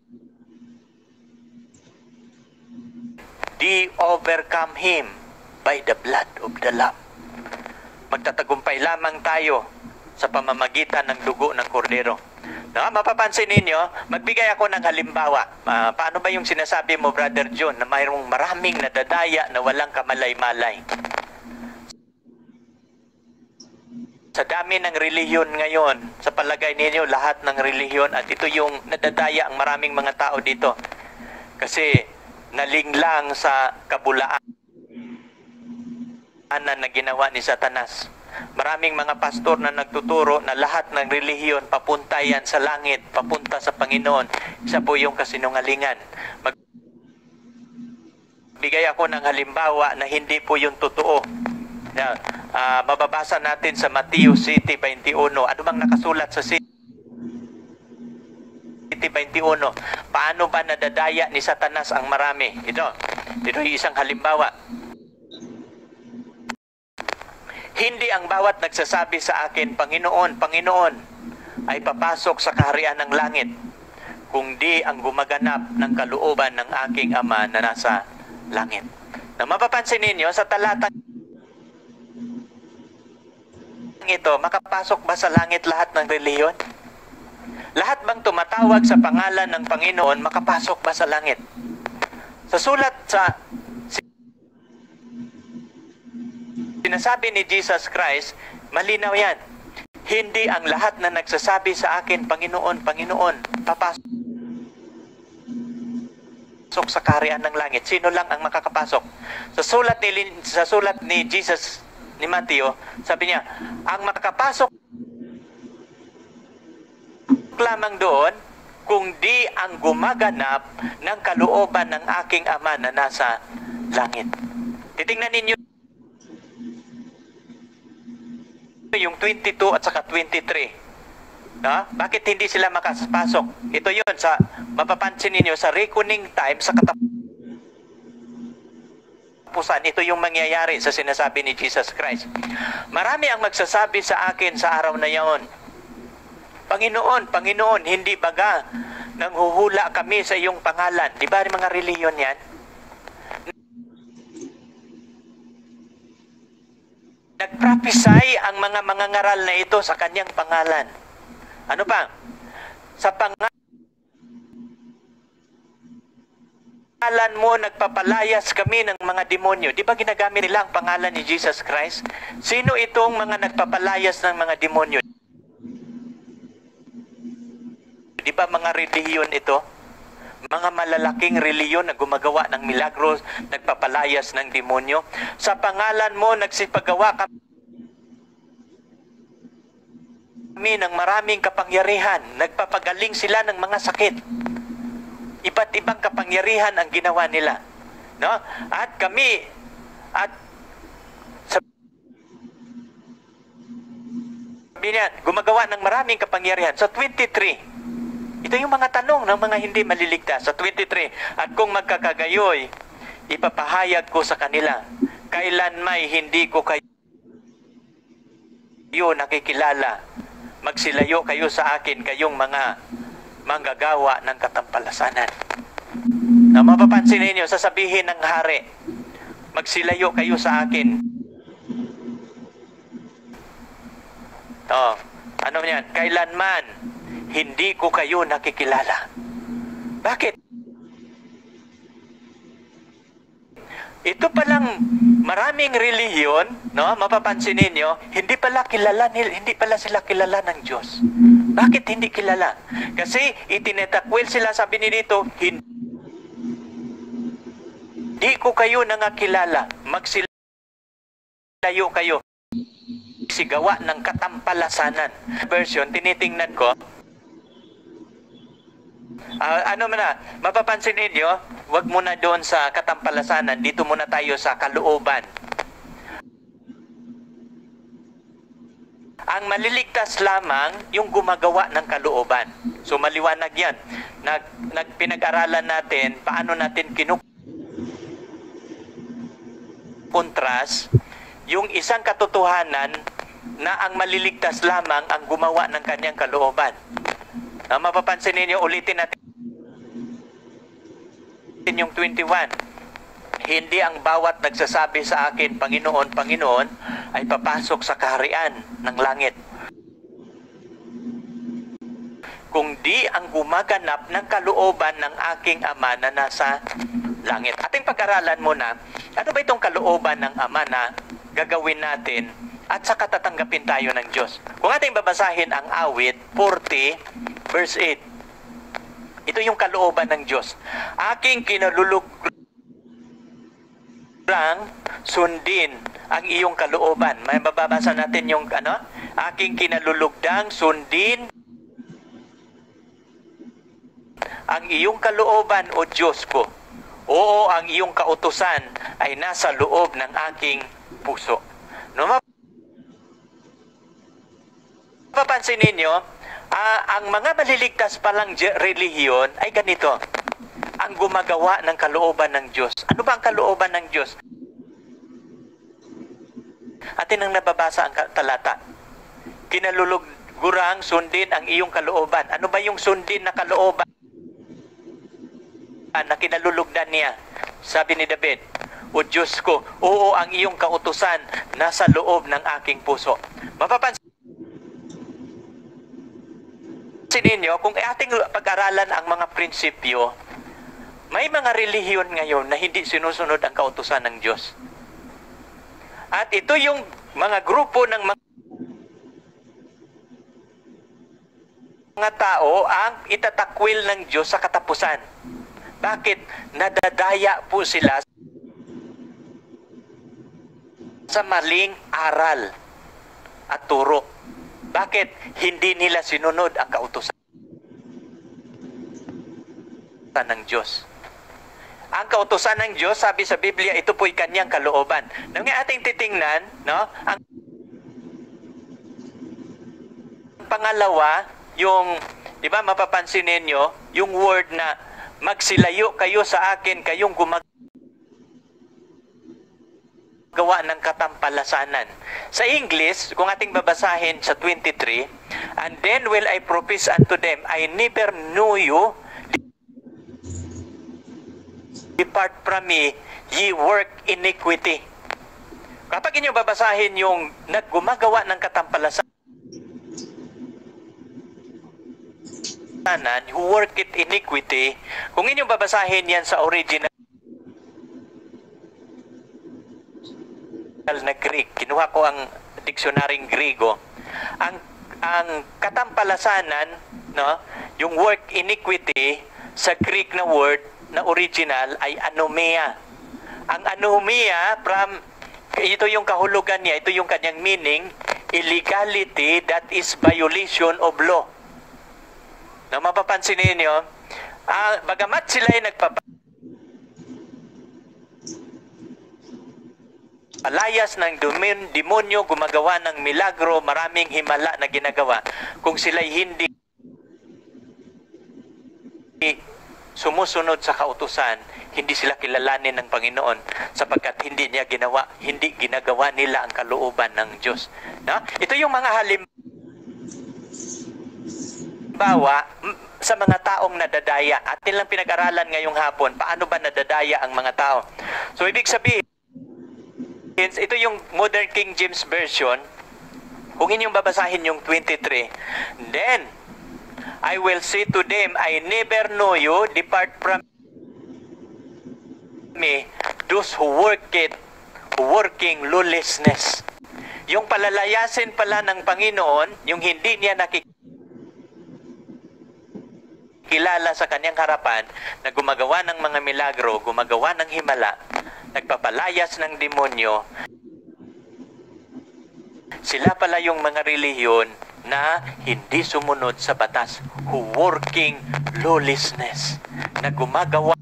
Speaker 1: they overcome him by the blood of the Lamb. Magtatagumpay lamang tayo sa pamamagitan ng dugo ng kordero. No, mapapansin ninyo, magbigay ako ng halimbawa. Uh, paano ba yung sinasabi mo, Brother John, na mayroong maraming nadadaya na walang kamalay-malay? Sa dami ng relihiyon ngayon, sa palagay ninyo, lahat ng relihiyon, at ito yung nadadaya ang maraming mga tao dito. Kasi nalinglang sa kabulaan na ginawa ni Satanas. Maraming mga pastor na nagtuturo na lahat ng relihiyon papunta yan sa langit, papunta sa Panginoon. Isa po yung kasinungalingan. Magbigay ako ng halimbawa na hindi po yung totoo. Na, uh, mababasa natin sa Mateo City twenty-one. Ano bang nakasulat sa City twenty-one? Paano ba nadadaya ni Satanas ang marami? Ito, ito yung isang halimbawa. Hindi ang bawat nagsasabi sa akin, Panginoon, Panginoon, ay papasok sa kaharian ng langit, kundi ang gumaganap ng kalooban ng aking Ama na nasa langit. Na mapapansin ninyo, sa talatang ito, makapasok ba sa langit lahat ng reliyon? Lahat bang tumatawag sa pangalan ng Panginoon, makapasok ba sa langit? Sa sulat sa sinasabi ni Jesus Christ, malinaw yan. Hindi ang lahat na nagsasabi sa akin, Panginoon, Panginoon, papasok sa kaharian ng langit. Sino lang ang makakapasok? Sa sulat ni, sa sulat ni Jesus, ni Mateo, sabi niya, ang makakapasok lamang doon, kung di ang gumaganap ng kalooban ng aking Ama na nasa langit. Titingnan ninyo yung twenty-two at saka twenty-three. No? Bakit hindi sila makapasok? Ito yun, sa, mapapansin ninyo, sa reckoning time, sa katapusan, ito yung mangyayari sa sinasabi ni Jesus Christ. Marami ang magsasabi sa akin sa araw na yaon, Panginoon, Panginoon, hindi baga nanghuhula kami sa iyong pangalan? Di ba mga reliyon yan? Nagprophesy ang mga mangangaral na ito sa kanyang pangalan. Ano pa? Sa pangalan mo, nagpapalayas kami ng mga demonyo. Di ba ginagamit nila ang pangalan ni Jesus Christ? Sino itong mga nagpapalayas ng mga demonyo? Di ba mga relihiyon ito? Mga malalaking reliyon na gumagawa ng milagros, nagpapalayas ng demonyo. Sa pangalan mo, nagsipagawa kami ng maraming kapangyarihan. Nagpapagaling sila ng mga sakit. Iba't ibang kapangyarihan ang ginawa nila. No? At kami, at sabi niya, gumagawa ng maraming kapangyarihan. Sa twenty-three, ito yung mga tanong ng mga hindi maliligtas. Sa twenty-three, at kung magkakagayoy, ipapahayag ko sa kanila, kailan may hindi ko kayo nakikilala, magsilayo kayo sa akin, kayong mga manggagawa ng katampalasanan. Na mapapansin ninyo, sasabihin ng hari, magsilayo kayo sa akin. Oh, ano yan? Kailanman hindi ko kayo nakikilala. Bakit? Ito palang maraming relihiyon, no? Mapapansin ninyo, hindi pala kilala nil, hindi pala sila kilala ng Diyos. Bakit hindi kilala? Kasi itinetakwil sila, sabi ni dito, hindi ko kayo nangakilala. Magsilayo kayo. Sigawa ng katampalasanan. Version, tinitingnan ko, Ah, ano man na, mapapansin ninyo, wag muna doon sa katampalasanan, dito muna tayo sa kalooban. Ang maliligtas lamang yung gumagawa ng kalooban. So maliwanag yan. Nag, nagpinag-aralan natin paano natin kinukontras yung isang katotohanan na ang maliligtas lamang ang gumawa ng kanyang kalooban. Na mapapansin ninyo, ulitin natin yung twenty-one. Hindi ang bawat nagsasabi sa akin, Panginoon, Panginoon, ay papasok sa kaharian ng langit. Kung di ang gumaganap ng kalooban ng aking Ama na nasa langit. Ating pag-aralan muna, ano ba itong kalooban ng Ama na gagawin natin at saka tatanggapin tayo ng Diyos? Kung ating babasahin ang awit forty, verse eight, ito yung kalooban ng Diyos. Aking kinalulugrang sundin ang iyong kalooban. May bababasa natin yung ano? Aking kinalulugdang sundin ang iyong kalooban, o Diyos ko. Oo, ang iyong kautusan ay nasa loob ng aking puso. No, mapapansin ninyo, Uh, ang mga maliligtas palang relihiyon ay ganito. Ang gumagawa ng kalooban ng Diyos. Ano ba ang kalooban ng Diyos? Atin ang nababasa ang talata. Kinalulugurang sundin ang iyong kalooban. Ano ba yung sundin na kalooban na kinalulugdan niya? Sabi ni David, o Diyos ko, oo, ang iyong kautusan nasa loob ng aking puso. Mapapansin ninyo, kung ating pag-aralan ang mga prinsipyo, may mga relihiyon ngayon na hindi sinusunod ang kautusan ng Diyos. At ito yung mga grupo ng mga mga tao ang itatakwil ng Diyos sa katapusan. Bakit? Nadadaya po sila sa maling aral at turo. Bakit? Hindi nila sinunod ang kautusan ng Diyos. Ang kautusan ng Diyos, sabi sa Biblia, ito po'y kanyang kalooban. Nang ating titingnan, no, ang pangalawa, yung, di ba, mapapansin ninyo, yung word na magsilayo kayo sa akin, kayong gumagawa gawa ng katampalasanan. Sa English, kung ating babasahin sa twenty-three, and then will I profess unto them, I never knew you, depart from me, ye work iniquity. Kapag inyo babasahin yung naggumagawa ng katampalasanan, who work it iniquity, kung inyo babasahin yan sa original na Greek, kinuha ko ang diksionaryong Griego, ang ang katampalasanan, no, yung work iniquity sa Greek na word na original ay anomia. Ang anomia, from ito yung kahulugan niya, ito yung kanyang meaning, illegality that is violation of law. No, mapapansin niyo, uh, bagamat sila ay nagpapa alayas ng demonyo, gumagawa ng milagro, maraming himala na ginagawa. Kung sila'y hindi sumusunod sa kautusan, hindi sila kilalanin ng Panginoon sapagkat hindi niya ginawa, hindi ginagawa nila ang kalooban ng Diyos. No? Ito yung mga halimbawa sa mga taong nadadaya. Atin lang pinag-aralan ngayong hapon, paano ba nadadaya ang mga tao? So, ibig sabihin, ito yung Modern King James Version. Kung inyong babasahin yung twenty-three, then I will say to them, I never know you, depart from me, those who work it, working lawlessness. Yung palalayasin pala ng Panginoon, yung hindi niya nakikilala sa kanyang harapan, na gumagawa ng mga milagro, gumagawa ng himala, nagpapalayas ng demonyo, sila pala yung mga relihiyon na hindi sumunod sa batas, who working lawlessness, na gumagawa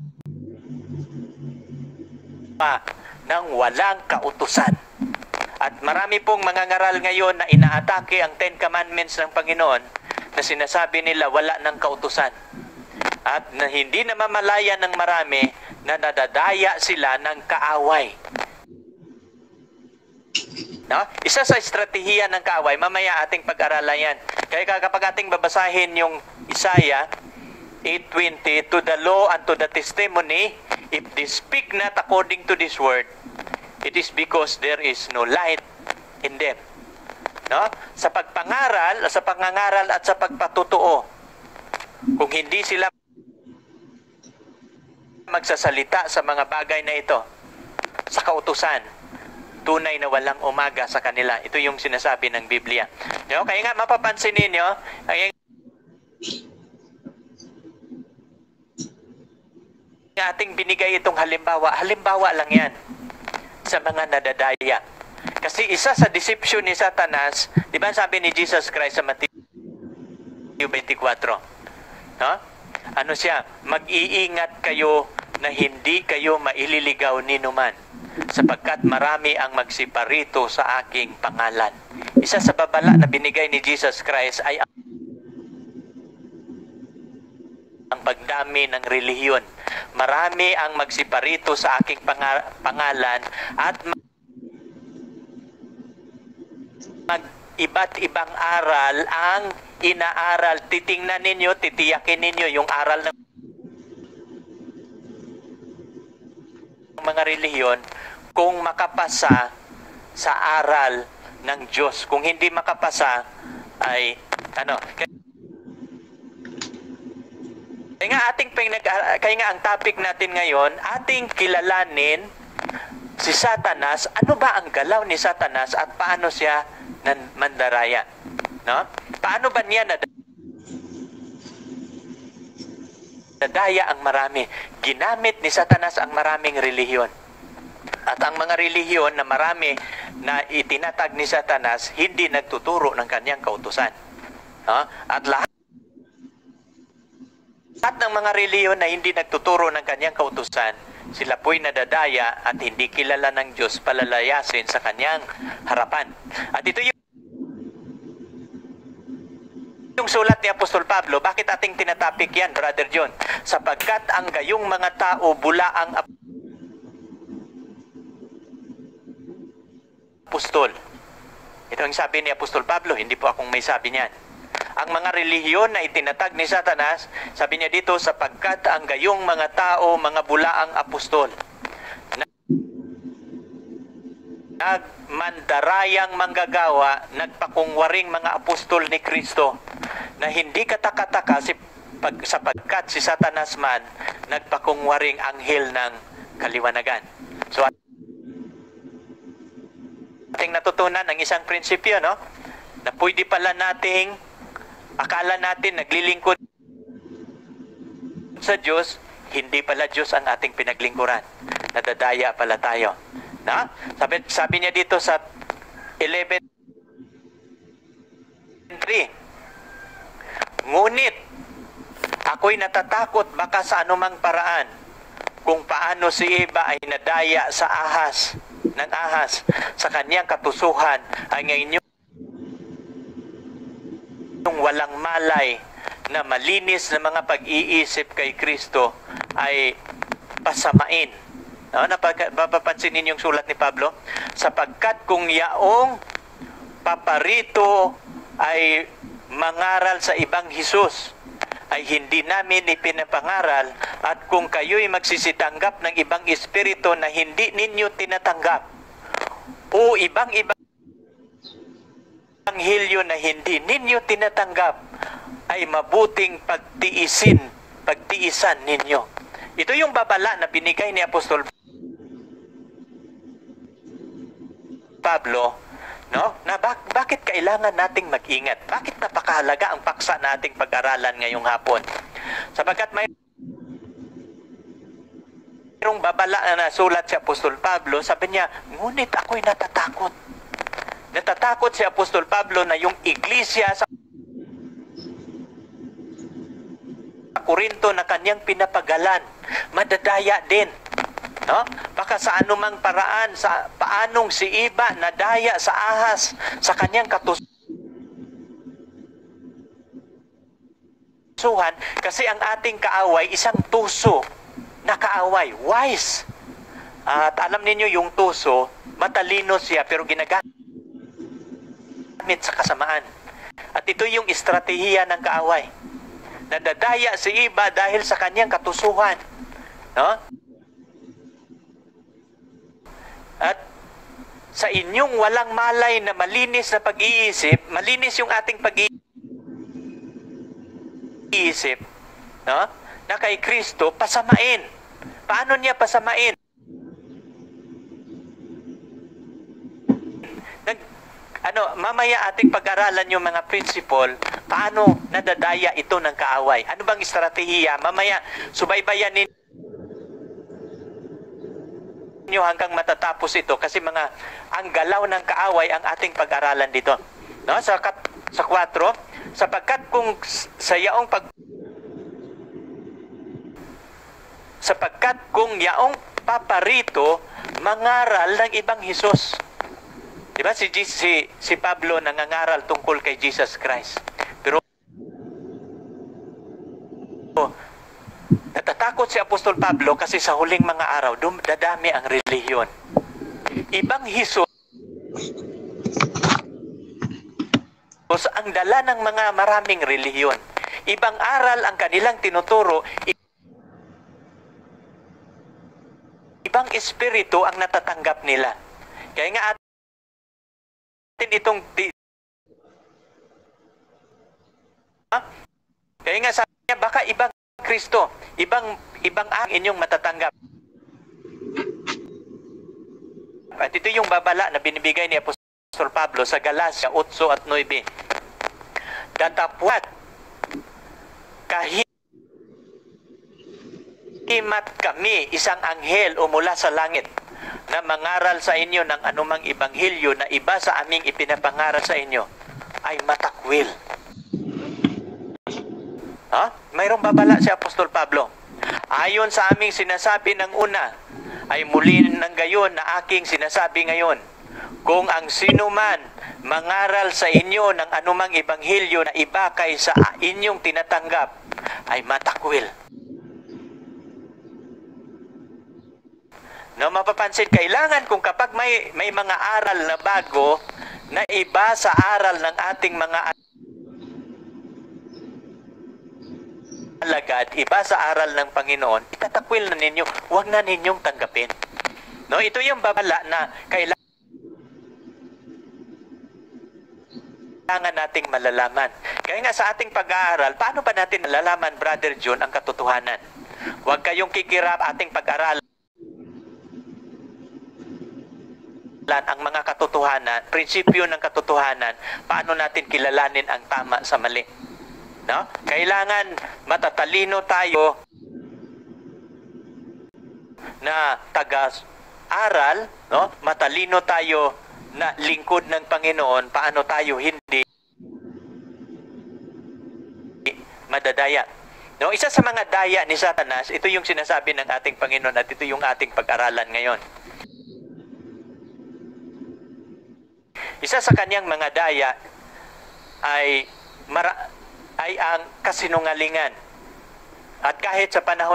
Speaker 1: ng walang kautusan. At marami pong mga ngaral ngayon na inaatake ang Ten Commandments ng Panginoon na sinasabi nila wala ng kautusan. At na hindi namamalaya ng marami na nadadaya sila ng kaaway. No? Isa sa estratehiya ng kaaway, mamaya ating pag-aralan yan. Kaya kapag ating babasahin yung Isaiah eight twenty, to the law and to the testimony, if they speak not according to this word, it is because there is no light in them. No? Sa pagpangaral, sa pangangaral at sa pagpatutuo, kung hindi sila magsasalita sa mga bagay na ito, sa kautusan, tunay na walang umaga sa kanila. Ito yung sinasabi ng Biblia. No? Kaya nga mapapansin ninyo, kaya ating binigay itong halimbawa. Halimbawa lang yan sa mga nadadaya. Kasi isa sa deception ni Satanas, di ba sabi ni Jesus Christ sa Matthew twenty-four, no? Ano siya? Mag-iingat kayo na hindi kayo maililigaw ni numan, sapagkat marami ang magsiparito sa aking pangalan. Isa sa babala na binigay ni Jesus Christ ay ang pagdami ng relihiyon. Marami ang magsiparito sa aking pangalan at mag iba't ibang aral ang inaaral. Titingnan ninyo, titiyakin ninyo yung aral ng mga relihiyon kung makapasa sa aral ng Diyos. Kung hindi makapasa ay ano, kaya nga ating pinag kaya nga ang topic natin ngayon, ating kilalanin si Satanas. Ano ba ang galaw ni Satanas at paano siya nan mandaraya? No? Paano ba niya nad nadaya ang marami? Ginamit ni Satanas ang maraming relihiyon. At ang mga relihiyon na marami na itinatag ni Satanas, hindi nagtuturo ng kanyang kautusan. No? At lahat At ng mga reliyon na hindi nagtuturo ng kanyang kautusan, sila po'y nadadaya at hindi kilala ng Diyos, palalayasin sa kanyang harapan. At ito yung, yung sulat ni Apostol Pablo. Bakit ating tinatapik yan, Brother John? Sapagkat ang gayong mga tao bula ang apostol. Ito ang sabi ni Apostol Pablo, hindi po akong may sabi niyan. Ang mga relihiyon na itinatag ni Satanas, sabi niya dito, sapagkat ang gayong mga tao, mga bulaang apostol, nagmandarayang manggagawa, nagpakungwaring mga apostol ni Kristo, na hindi katakataka si, pag, sapagkat si Satanas man, nagpakungwaring anghel ng kaliwanagan. So, ating natutunan ang isang prinsipyo, no? Na pwede pala nating akala natin naglilingkod sa Diyos, hindi pala Diyos ang ating pinaglingkuran. Nadadaya pala tayo. Na? Sabi, sabi niya dito sa eleven three, ngunit ako'y natatakot baka sa anumang paraan kung paano si Eva ay nadaya sa ahas, ng ahas, sa kanyang katusuhan ay ngayon yung walang malay na malinis na mga pag-iisip kay Kristo ay pasamain. No? Napapansin ninyo yung sulat ni Pablo? Sapagkat kung yaong paparito ay mangaral sa ibang Hesus, ay hindi namin ipinapangaral, at kung kayo'y magsisitanggap ng ibang espiritu na hindi ninyo tinatanggap, o ibang-ibang anghelyo na hindi ninyo tinatanggap, ay mabuting pagtiisin, pagtiisan ninyo. Ito yung babala na binigay ni Apostol Pablo, no? Na bak bakit kailangan nating mag-ingat? Bakit napakahalaga ang paksa na ating pag-aralan ngayong hapon? Sapagkat may mayroong babala na sulat si Apostol Pablo, sabi niya, ngunit ako'y natatakot. Natatakot si Apostol Pablo na yung iglesia sa Korinto na kanyang pinapagalan, madadaya din. No? Baka sa anumang paraan, sa paanong si Iba nadaya sa ahas sa kanyang katusuhan, kasi ang ating kaaway isang tuso na kaaway, wise. At alam ninyo yung tuso, matalino siya pero ginagamit sa kasamaan. At ito yung estratehiya ng kaaway. Nadadaya si Iba dahil sa kanyang katusuhan. No? At sa inyong walang malay na malinis na pag-iisip, malinis yung ating pag-iisip, no? Na kay Kristo, pasamain. Paano niya pasamain? Nag, ano, mamaya ating pag-aralan yung mga principle, paano nadadaya ito ng kaaway. Ano bang estratehiya? Mamaya, subaybayan ninyo nyo hanggang matatapos ito kasi mga ang galaw ng kaaway ang ating pag-aralan dito. No? Sa kat, sa kwatro, sapagkat kung sa yaong pag sapagkat kung yaong paparito mangaral ng ibang Hesus. Di ba si, si si Pablo nangangaral tungkol kay Jesus Christ. Pero natatakot si Apostol Pablo kasi sa huling mga araw, dadami ang relihiyon. Ibang Hesus ang dala ng mga maraming relihiyon. Ibang aral ang kanilang tinuturo. Ibang espiritu ang natatanggap nila. Kaya nga atin itong kaya nga sabi niya, baka ibang Kristo, ibang ibang ang inyong matatanggap. At ito yung babala na binibigay ni Apostol Pablo sa Galacia eight at nine. Datapwat kahimat kami isang anghel o mula sa langit na mangaral sa inyo ng anumang ibanghilyo na iba sa aming ipinapangaral sa inyo ay matakwil. Ha? Mayroong babala si Apostol Pablo. Ayon sa aming sinasabi ng una, ay muli ng gayon na aking sinasabi ngayon. Kung ang sino man mangaral sa inyo ng anumang ibanghilyo na iba kaysa inyong tinatanggap, ay matakwil. No, mapapansin, kailangan kung kapag may, may mga aral na bago na iba sa aral ng ating mga alagad, iba sa aral ng Panginoon, itatakwil na ninyo, huwag na ninyong tanggapin. No, ito yung babala na kailangan nating malalaman. Kaya nga sa ating pag-aaral, paano ba natin malalaman, Brother John, ang katotohanan? Huwag kayong kikirap ating pag-aaral ang mga katotohanan, prinsipyo ng katotohanan, paano natin kilalanin ang tama sa mali. No? Kailangan matatalino tayo na taga-aral, no? Matalino tayo na lingkod ng Panginoon, paano tayo hindi madadaya. No, isa sa mga daya ni Satanas, ito yung sinasabi ng ating Panginoon at ito yung ating pag-aralan ngayon. Isa sa kanyang mga daya ay mara ay ang kasinungalingan. At kahit sa panahon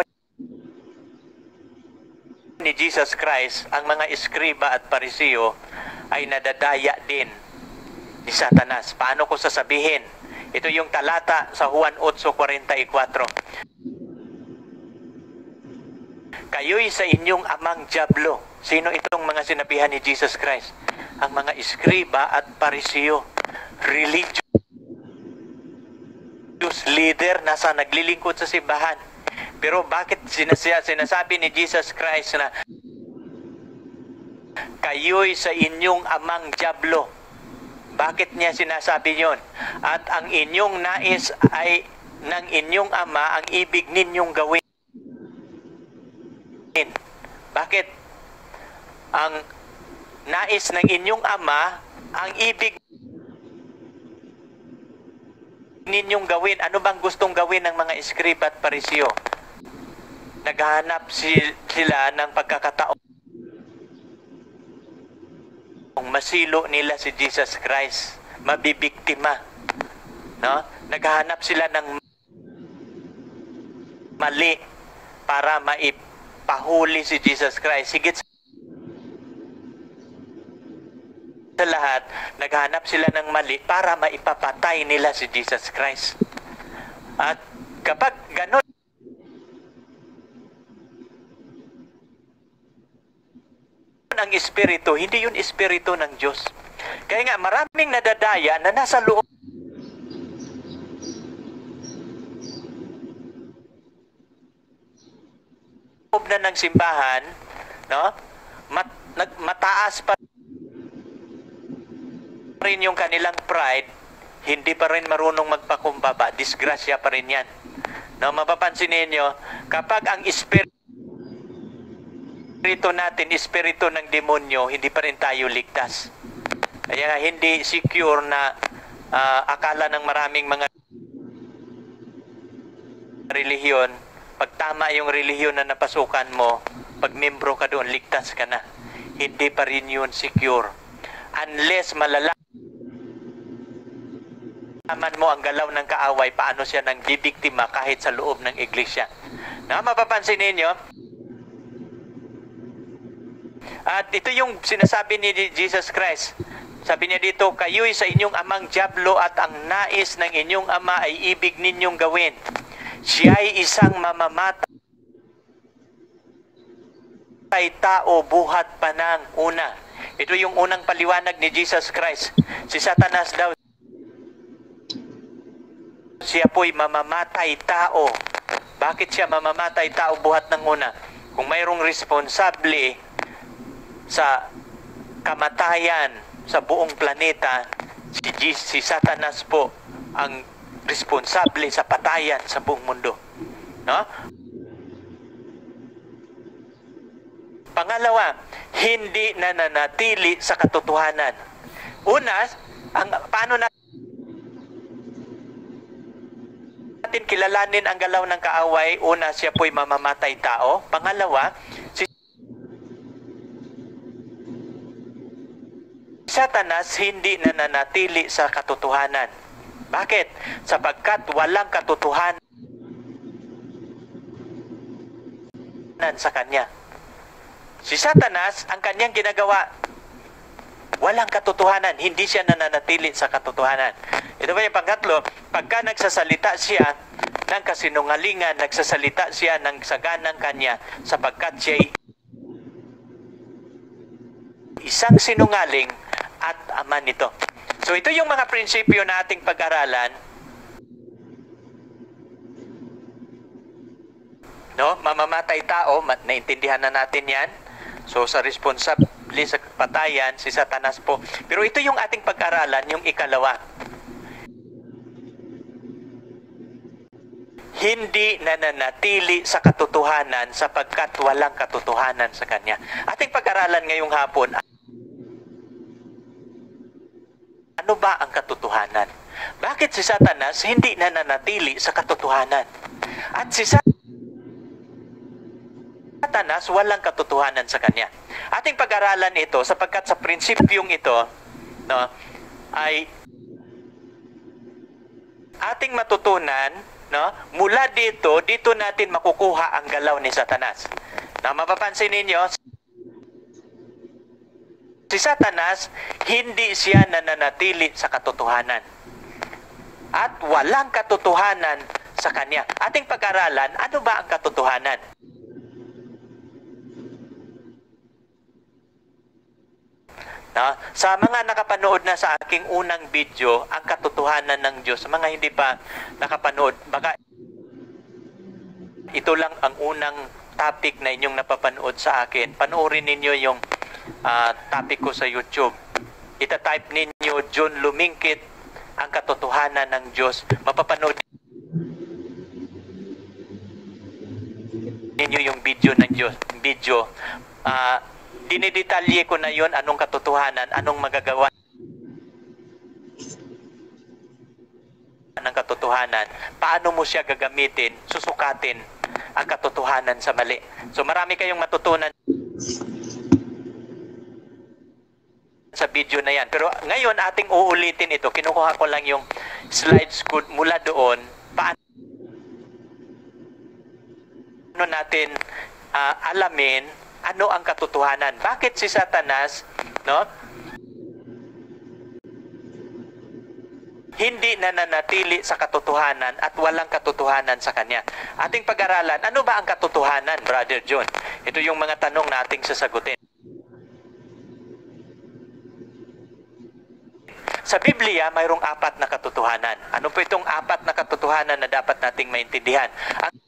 Speaker 1: ni Jesus Christ, ang mga eskriba at parisiyo ay nadadaya din ni Satanas. Paano ko sasabihin? Ito yung talata sa Juan eight forty-four. Kayo'y sa inyong amang dyablo. Sino itong mga sinabihan ni Jesus Christ? Ang mga eskriba at parisiyo. Religious leader nasa naglilingkod sa simbahan. Pero bakit sinasya, sinasabi ni Jesus Christ na kayo'y sa inyong amang dyablo? Bakit niya sinasabi yon? At ang inyong nais ay ng inyong ama ang ibig ninyong gawin. Bakit? Ang nais ng inyong ama ang ibig ninyong gawin? Ano bang gustong gawin ng mga Eskriba at Pariseo? Naghahanap si- sila ng pagkakataon kung masilo nila si Jesus Christ, mabibiktima. No? Naghahanap sila ng mali para maipahuli si Jesus Christ. Higit sa lahat, naghahanap sila ng mali para maipapatay nila si Jesus Christ. At kapag ganun ang espiritu, hindi yun espiritu ng Diyos. Kaya nga, maraming nadadaya na nasa loob na ng simbahan, no? Mat, nag, mataas pa rin yung kanilang pride, hindi pa rin marunong magpakumbaba, disgrasya pa rin yan. No, mapapansin niyo, kapag ang espiritu natin, espiritu ng demonyo, hindi pa rin tayo ligtas. Kaya nga, hindi secure na uh, akala ng maraming mga relihiyon, pag tama yung relihiyon na napasukan mo, pag membro ka doon, ligtas ka na. Hindi pa rin yun secure. Unless malalaman mo ang galaw ng kaaway, paano siya nang bibiktima kahit sa loob ng iglesia. Na mapapansin ninyo, at ito yung sinasabi ni Jesus Christ. Sabi niya dito, kayo'y sa inyong amang dyablo at ang nais ng inyong ama ay ibig ninyong gawin. Siya'y isang mamamatay tao buhat pa ng una. Ito yung unang paliwanag ni Jesus Christ. Si Satanas daw, siya po'y mamamatay tao. Bakit siya mamamatay tao buhat ng una? Kung mayroong responsable sa kamatayan sa buong planeta, si, Jesus, si Satanas po ang responsable sa patayan sa buong mundo. No? Pangalawa, hindi nananatili sa katotohanan. Una, ang, paano natin kilalanin ang galaw ng kaaway? Una, siya po'y mamamatay tao. Pangalawa, si Satanas hindi nananatili sa katotohanan. Bakit? Sapagkat walang katotohanan sa kanya. Si Satanas, ang kanyang ginagawa, walang katotohanan. Hindi siya nananatili sa katotohanan. Ito ba yung pangatlo? Pagka nagsasalita siya ng kasinungalingan, nagsasalita siya ng saganang kanya, sapagkat siya isang sinungaling at ama nito. So ito yung mga prinsipyo na ating pag-aralan. No, mamamatay tao, naintindihan na natin 'yan. So sa responsable sa patayan si Satanas po. Pero ito yung ating pag-aralan, yung ikalawa. Hindi nananatili sa katotohanan sapagkat walang katotohanan sa kanya. Ating pag-aralan ngayong hapon, ano ba ang katotohanan? Bakit si Satanas hindi nananatili sa katotohanan? At si Satanas walang katotohanan sa kanya. Ating pag-aralan ito sapagkat sa prinsipyong ito, no, ay ating matutunan, no, mula dito, dito natin makukuha ang galaw ni Satanas. Na mapapansin ninyo, si Satanas, hindi siya nananatili sa katotohanan. At walang katotohanan sa kanya. Ating pag-aralan, ano ba ang katotohanan? No? Sa mga nakapanood na sa aking unang video, ang katotohanan ng Diyos, sa mga hindi pa nakapanood, baka ito lang ang unang topic na inyong napapanood sa akin. Panoorin ninyo yung Uh, topic ko sa YouTube. Ita-type ninyo John Lumingkit, ang katotohanan ng Diyos. Mapapanood ninyo yung video ng Diyos. Video. Uh, dinidetalye ko na yon, anong katotohanan, anong magagawa ng katotohanan, paano mo siya gagamitin, susukatin ang katotohanan sa mali. So marami kayong matutunan sa video na yan. Pero ngayon ating uulitin ito. Kinukuha ko lang yung slides ko mula doon. Paano natin uh, alamin ano ang katotohanan? Bakit si Satanas, no? Hindi nananatili sa katotohanan at walang katotohanan sa kanya. Ating pag-aralan, ano ba ang katotohanan, Brother John? Ito yung mga tanong na ating sasagutin. Sa Biblia, mayroong apat na katotohanan. Ano po itong apat na katotohanan na dapat nating maintindihan? Ang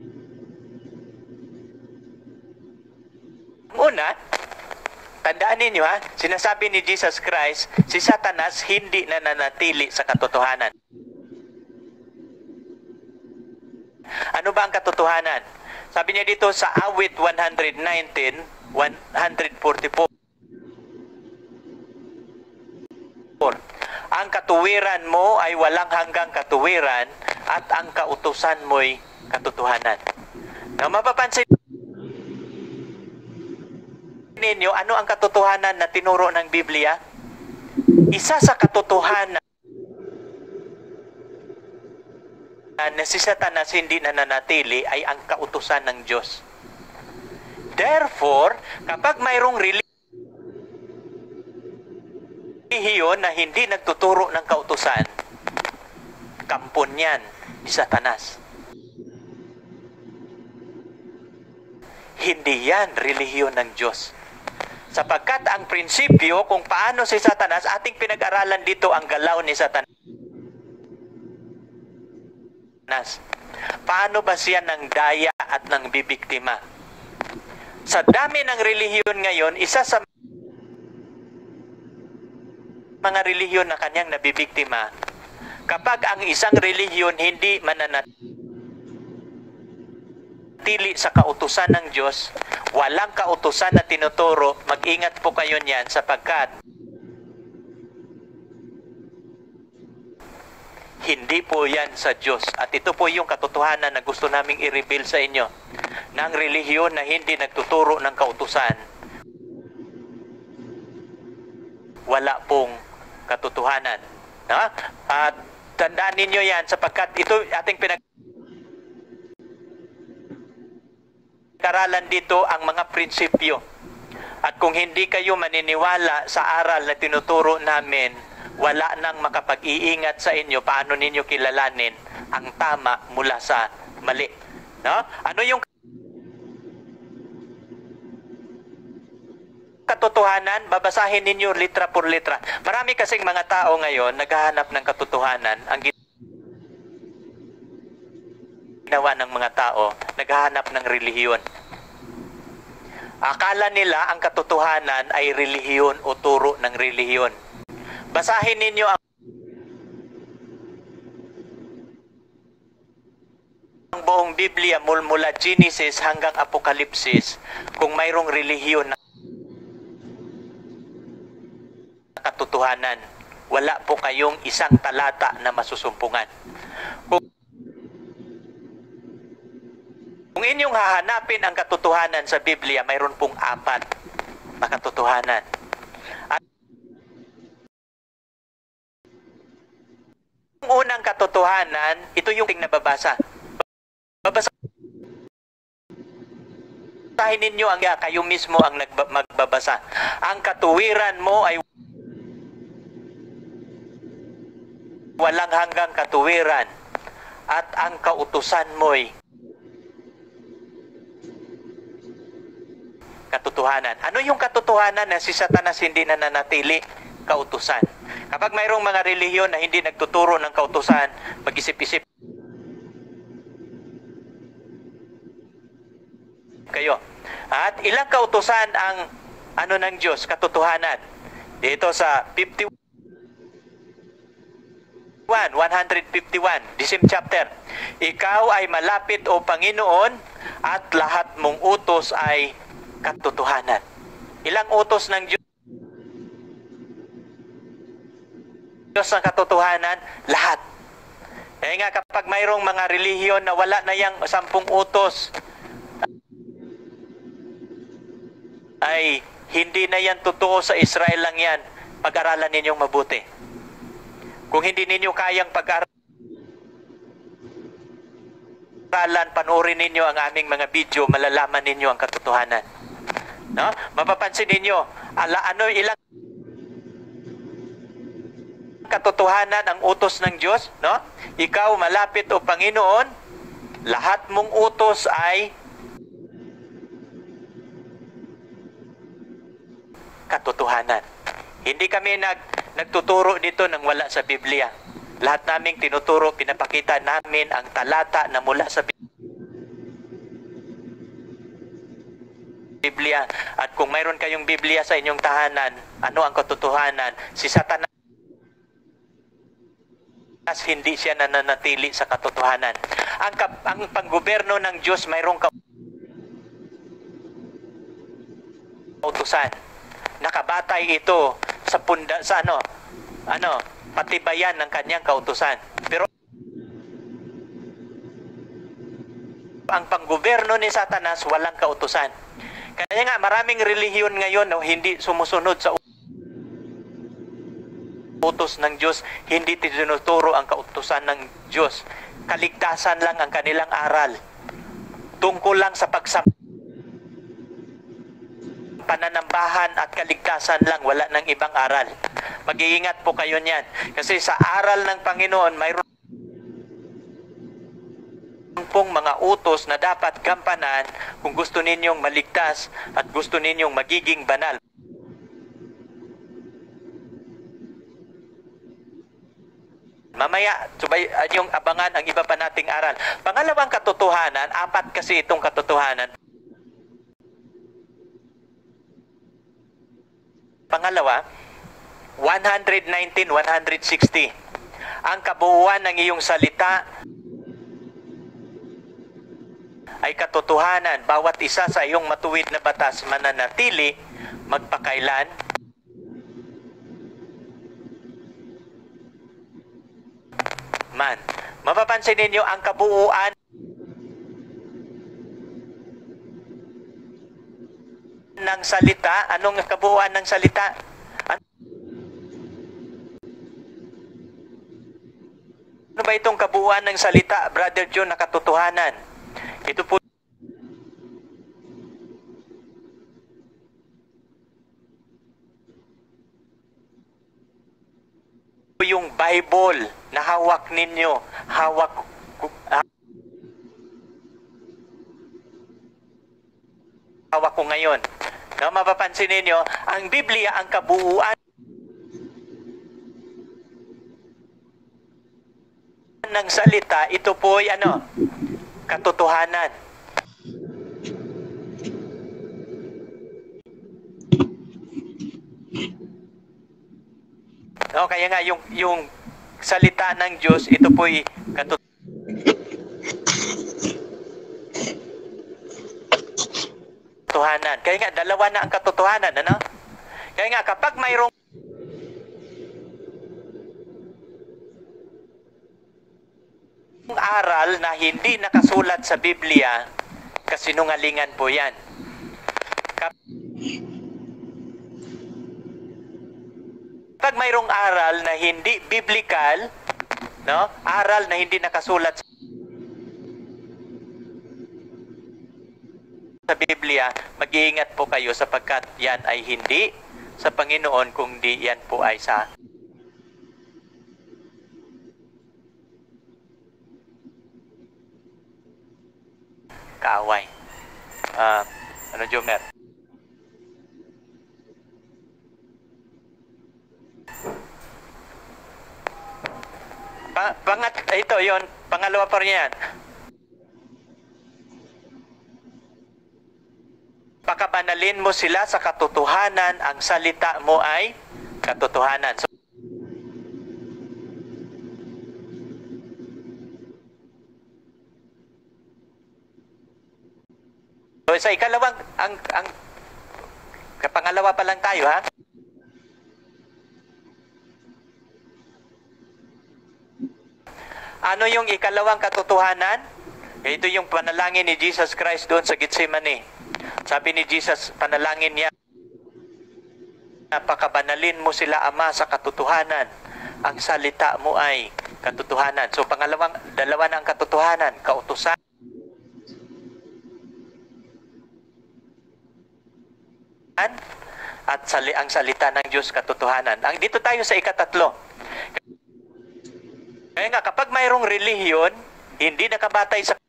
Speaker 1: una, tandaan ninyo ha, sinasabi ni Jesus Christ, si Satanas hindi nananatili sa katotohanan. Ano ba ang katotohanan? Sabi niya dito sa awit one nineteen, one forty-four. Ang katuwiran mo ay walang hanggang katuwiran at ang kautusan mo'y katotohanan. Na mapapansin ninyo, ano ang katotohanan na tinuro ng Biblia? Isa sa katotohanan na si Satanas hindi nananatili ay ang kautusan ng Diyos. Therefore, kapag mayroong relihiyon na hindi nagtuturo ng kautusan, kampon yan ni Satanas. Hindi yan relihiyon ng Diyos. Sapagkat ang prinsipyo kung paano si Satanas, ating pinag-aralan dito ang galaw ni Satanas. Paano ba siya nang daya at nang bibiktima? Sa dami ng relihiyon ngayon, isa sa mga relihiyon na kanyang nabibiktima, kapag ang isang relihiyon hindi mananatili sa kautusan ng Diyos, walang kautusan na tinuturo, mag-ingat po kayo niyan sapagkat hindi po yan sa Diyos. At ito po yung katotohanan na gusto naming i-reveal sa inyo. Na ang relihiyon na hindi nagtuturo ng kautusan, wala pong katotohanan. Ha? At tandaan ninyo yan sapagkat ito ating pinag karalan dito ang mga prinsipyo. At kung hindi kayo maniniwala sa aral na tinuturo namin, wala nang makapag-iingat sa inyo paano ninyo kilalanin ang tama mula sa mali. No? Ano yung katotohanan? Babasahin ninyo litra por litra. Marami kasing mga tao ngayon naghahanap ng katotohanan. Ang ginawa ng mga tao, naghahanap ng relihiyon. Akala nila ang katotohanan ay relihiyon o turo ng relihiyon. Basahin ninyo ang ang buong Biblia mula Genesis hanggang Apokalipsis kung mayroong relihiyon na katotohanan. Wala po kayong isang talata na masusumpungan. Kung Kung inyong hahanapin ang katotohanan sa Biblia, mayroon pong apat na katotohanan. At yung unang katotohanan, ito yung ting nababasa. Babasahin ninyo ang kayo mismo ang magbabasa. Ang katuwiran mo ay walang hanggang katuwiran at ang kautusan mo'y katotohanan. Ano yung katotohanan na si Satanas hindi nananatili? Kautusan. Kapag mayroong mga relihiyon na hindi nagtuturo ng kautusan, mag-isip-isip kayo. At ilang kautusan ang ano ng Diyos, katotohanan? Dito sa fifty-one, one fifty-one, the same chapter. Ikaw ay malapit o Panginoon at lahat mong utos ay katotohanan. Ilang utos ng Diyos? Diyos ang katotohanan? Lahat. Kaya nga kapag mayroong mga relihiyon na wala na yang sampung utos, ay hindi na yan totoo sa Israel lang yan, pag-aralan ninyong mabuti. Kung hindi ninyo kayang pag-aralan, panoorin ninyo ang aming mga video, malalaman ninyo ang katotohanan. No? Mapapansin ninyo, ala, ano ilang katotohanan ang utos ng Diyos, no? Ikaw malapit o Panginoon, lahat mong utos ay katotohanan. Hindi kami nag nagtuturo dito nang wala sa Biblia. Lahat naming tinuturo, pinapakita namin ang talata na mula sa Biblia. At kung mayroon kayong Biblia sa inyong tahanan, ano ang katotohanan? Si Satanas hindi siya nananatili sa katotohanan. Ang, ang panggoberno ng Diyos mayroong kautusan. Nakabatay ito sa punda sa ano? Ano? Patibayan ng kanyang kautusan. Pero ang panggoberno ni Satanas walang kautusan. Kaya nga maraming relihiyon ngayon na hindi sumusunod sa utos ng Diyos, hindi tinuturo ang kautusan ng Diyos. Kaligtasan lang ang kanilang aral. Tungkol lang sa pagsam pananambahan at kaligtasan lang, wala ng ibang aral. Mag-iingat po kayo niyan. Kasi sa aral ng Panginoon, mayroon pong mga utos na dapat gampanan kung gusto ninyong maligtas at gusto ninyong magiging banal. Mamaya, subay, yung abangan ang iba pa nating aral. Pangalawang katotohanan, apat kasi itong katotohanan. Pangalawa, one nineteen, one sixty. Ang kabuuan ng iyong salita ay katotohanan. Bawat isa sa iyong matuwid na batas mananatili magpakailan man. Mapapansin ninyo ang kabuuan ng salita. Anong kabuuan ng salita? Ano ba itong kabuuan ng salita, Brother John, na katotohanan? Ito po yung Bible na hawak ninyo, hawak uh, hawak ko ngayon. No, mapapansin ninyo, ang Biblia, ang kabuuan ng salita, ito po ay ano, katotohanan. No, kaya nga yung yung salita ng Diyos, ito po'y katotohanan. Kaya nga dalawa na ang katotohanan, ano? Kaya nga kapag mayroong aral na hindi nakasulat sa Biblia, kasinungalingan po 'yan. Pag mayroong aral na hindi biblical, no? Aral na hindi nakasulat sa Biblia, mag-iingat po kayo sapagkat yan ay hindi sa Panginoon, kundi yan po ay sa kaaway. Uh, ano, Jomer? Pa pangat, ito yon, pangalawa pa rin yan. Pakabanalin mo sila sa katotohanan, ang salita mo ay katotohanan. So, so sa ikalawang, ang, ang, kapangalawa pa lang tayo, ha? Ano yung ikalawang katotohanan? Ito yung panalangin ni Jesus Christ doon sa Gethsemane. Sabi ni Jesus, panalangin niya, napakabanalin mo sila, Ama, sa katotohanan. Ang salita mo ay katotohanan. So, pangalawang, dalawa na ang katotohanan, kautusan. At sali, ang salita ng Diyos, katotohanan. Ang, dito tayo sa ikatatlo. Kaya nga, kapag mayroong relihiyon, hindi nakabatay sa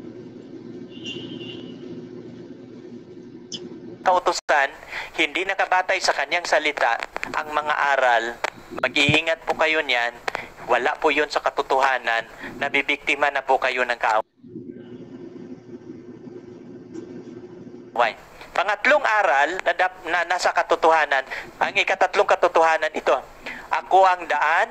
Speaker 1: kautusan, hindi nakabatay sa kanyang salita, ang mga aral, mag-iingat po kayo niyan, wala po yun sa katotohanan, nabibiktima na po kayo ng kaaway. Pangatlong aral na, na nasa katotohanan, ang ikatatlong katotohanan ito, ako ang daan,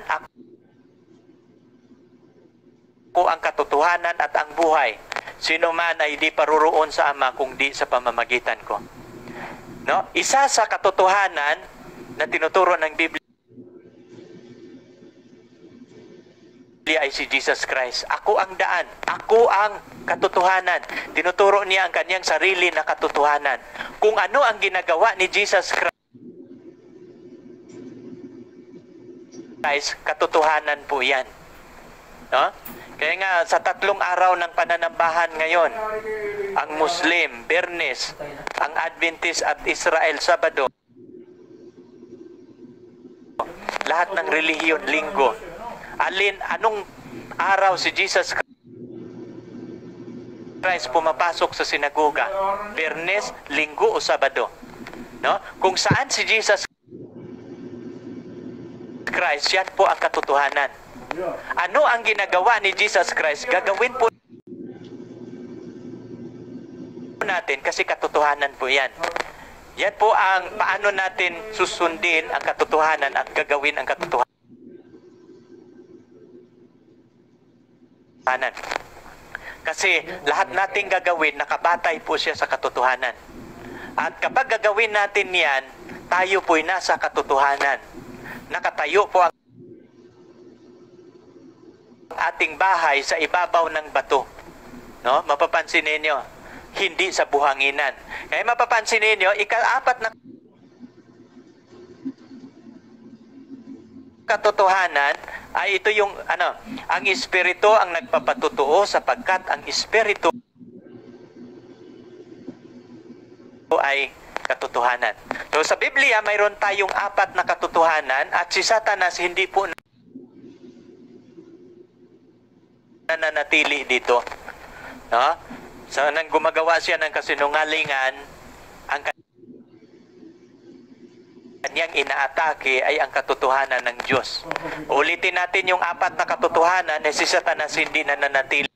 Speaker 1: ako ang katotohanan at ang buhay. Sino man ay di paruroon sa Ama kung di sa pamamagitan ko. No? Isa sa katotohanan na tinuturo ng Biblia ay si Jesus Christ. Ako ang daan. Ako ang katotohanan. Tinuturo niya ang kanyang sarili na katotohanan. Kung ano ang ginagawa ni Jesus Christ, katotohanan po yan. No? Kaya nga, sa tatlong araw ng pananambahan ngayon, ang Muslim, Bernes, ang Adventist at Israel, Sabado, lahat ng relihiyon, Linggo. Alin, anong araw si Jesus Christ pumapasok sa sinagoga? Bernes, Linggo o Sabado? No? Kung saan si Jesus Christ, yan po ang katotohanan. Ano ang ginagawa ni Jesus Christ? Gagawin po natin kasi katotohanan po yan. Yan po ang paano natin susundin ang katotohanan at gagawin ang katotohanan. Kasi lahat nating gagawin, nakabatay po siya sa katotohanan. At kapag gagawin natin yan, tayo po'y nasa katotohanan. Nakatayo po ang ating bahay sa ibabaw ng bato. No? Mapapansin ninyo, hindi sa buhanginan. Kaya mapapansin ninyo, ika-apat na katotohanan ay ito yung ano, ang Espiritu ang nagpapatutuo sapagkat ang Espiritu ay katotohanan. So sa Biblia, mayroon tayong apat na katotohanan at si Satanas hindi po nananatili dito. No? So nang gumagawa siya ng kasinungalingan, ang kanyang inaatake ay ang katotohanan ng Diyos. Ulitin natin yung apat na katotohanan na si Satanas hindi nananatili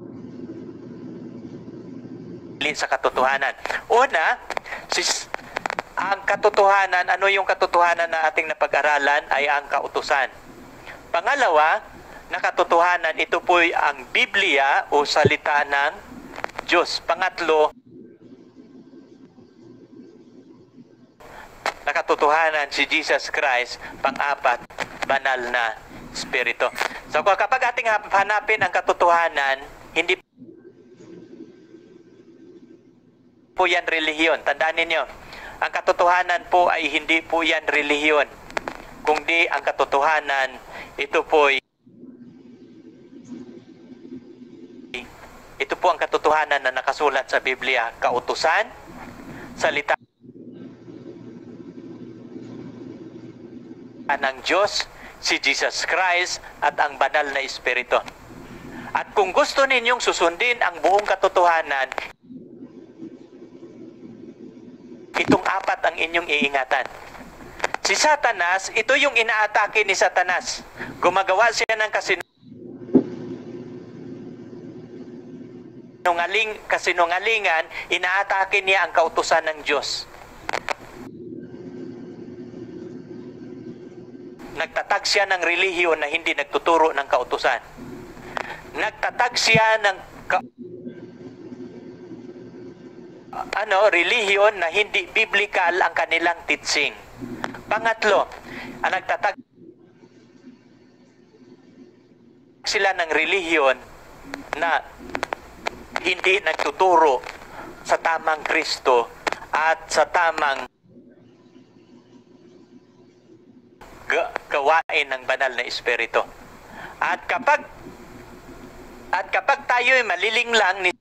Speaker 1: sa katotohanan. Una, sis, ang katotohanan, ano yung katotohanan na ating napag-aralan ay ang kautusan. Pangalawa, na katotohanan, ito po'y ang Biblia o salita ng Diyos. Pangatlo, na katotohanan si Jesus Christ. Pang-apat, banal na Espiritu. So kapag ating hanapin ang katotohanan, hindi po yan relihiyon. Tandaan ninyo, ang katotohanan po ay hindi po yan relihiyon. Kundi ang katotohanan, ito po ay ito po ang katotohanan na nakasulat sa Biblia. Kautusan, salita ng Diyos, si Jesus Christ, at ang banal na Espiritu. At kung gusto ninyong susundin ang buong katotohanan, itong apat ang inyong iingatan. Si Satanas, ito yung inaatake ni Satanas. Gumagawa siya ng kasinungalingan. Nungaling, kasinungalingan, inaatake niya ang kautusan ng Diyos. Nagtatag siya ng relihiyon na hindi nagtuturo ng kautusan. Nagtatag siya ng ka- ano, relihiyon na hindi biblical ang kanilang teaching. Pangatlo, ang nagtatag sila ng relihiyon na hindi nagtuturo sa tamang Kristo at sa tamang gawain ng banal na Espiritu. At kapag at kapag tayo ay maliling lang ni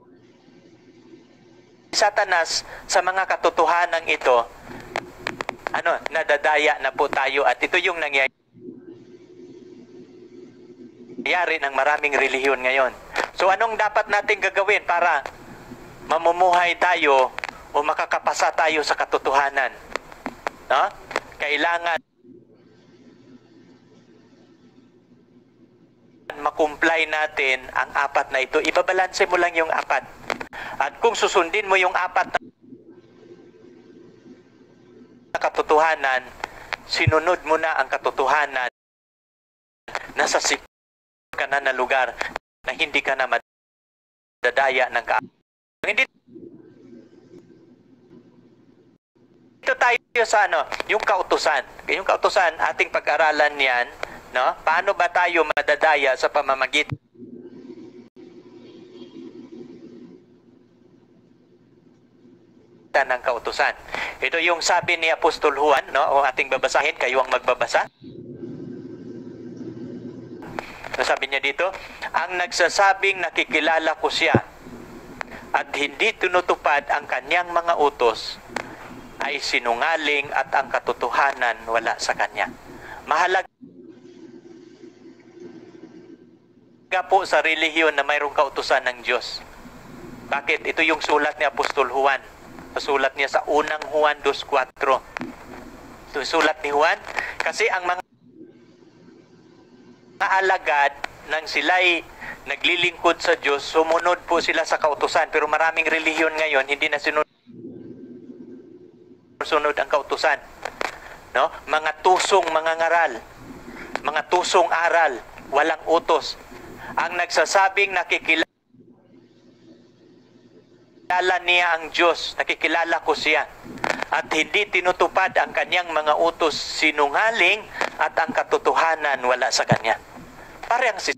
Speaker 1: Satanas sa mga katotohanan ito, ano, nadadaya na po tayo, at ito yung nangyayari ng maraming relihiyon ngayon. So anong dapat natin gagawin para mamumuhay tayo o makakapasa tayo sa katotohanan? No? Kailangan makumply natin ang apat na ito. Ibabalanse mo lang yung apat. At kung susundin mo yung apat na katotohanan, sinunod mo na ang katotohanan, nasa secure ka na na lugar na hindi ka na madadaya ng ka. Hindi ito tayo sa ano, yung kautusan. Yung kautusan, ating pag-aralan yan, no? Paano ba tayo madadaya sa pamamagitan ng kautusan? Ito yung sabi ni Apostol Juan, no? O ating babasahin, kayo ang magbabasa. Sabi niya dito, ang nagsasabing nakikilala ko siya at hindi tinutupad ang kanyang mga utos ay sinungaling at ang katotohanan wala sa kanya. Mahalaga po sa relihiyon na mayroong kautusan ng Diyos. Bakit? Ito yung sulat ni Apostol Juan. Sulat niya sa unang Juan two four. Ito yung sulat ni Juan. Kasi ang mga alagad nang sila'y naglilingkod sa Diyos, sumunod po sila sa kautusan. Pero maraming relihiyon ngayon, hindi na sinunod sunod ang kautusan. No? Mga tusong mga ngaral, mga tusong aral, walang utos. Ang nagsasabing nakikilala niya ang Diyos, nakikilala ko siya, at hindi tinutupad ang kanyang mga utos, sinungaling at ang katotohanan wala sa kanya. Parang si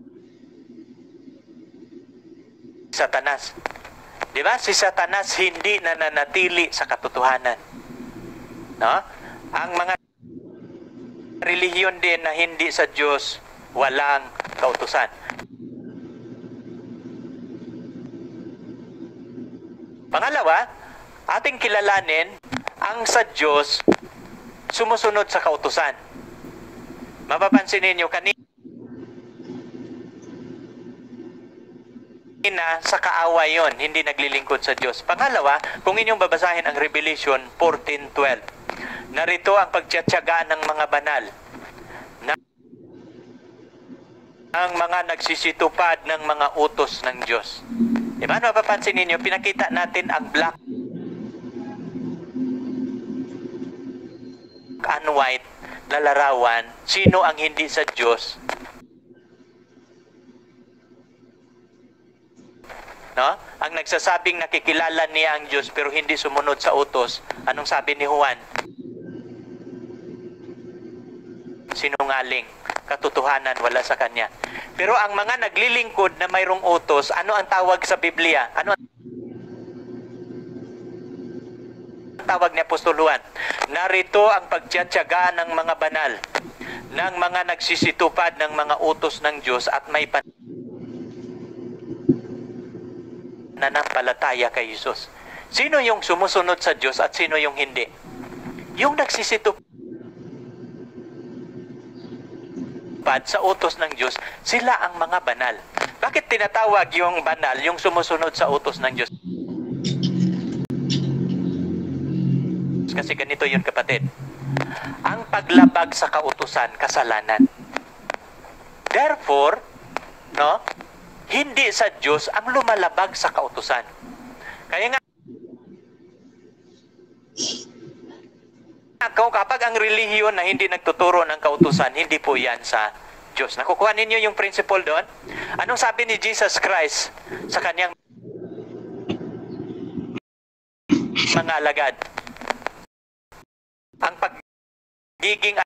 Speaker 1: Satanas. Di ba? Si Satanas hindi nananatili sa katotohanan. No? Ang mga relihiyon din na hindi sa Diyos, walang kautusan. Pangalawa, ating kilalanin ang sa Diyos sumusunod sa kautusan. Mapapansin ninyo kanina sa kaaway yon, hindi naglilingkod sa Diyos. Pangalawa, kung inyong babasahin ang Revelation fourteen twelve, narito ang pagtiyatsaga ng mga banal na ang mga nagsisitupad ng mga utos ng Diyos. Diba? Mapapansin ninyo, pinakita natin ang black and white na larawan, sino ang hindi sa Diyos. No? Ang nagsasabing nakikilala niya ang Diyos pero hindi sumunod sa utos, anong sabi ni Juan? Sinungaling, katotohanan wala sa kanya. Pero ang mga naglilingkod na mayroong utos, ano ang tawag sa Biblia? Ano ang tawag ni Apostol Juan? Narito ang pagtiyatsaga ng mga banal, ng mga nagsisitupad ng mga utos ng Diyos at may pananampalataya kay Jesus. Sino yung sumusunod sa Diyos at sino yung hindi? Yung nagsisitupad sa utos ng Diyos, sila ang mga banal. Bakit tinatawag yung banal, yung sumusunod sa utos ng Diyos? Kasi ganito yun, kapatid. Ang paglabag sa kautusan, kasalanan. Therefore, no, hindi sa Diyos ang lumalabag sa kautusan. Kaya nga, kapag ang relihiyon na hindi nagtuturo ng kautusan, hindi po yan sa Diyos. Nakukuha ninyo yung principle doon? Anong sabi ni Jesus Christ sa kanyang mga alagad? Ang pagiging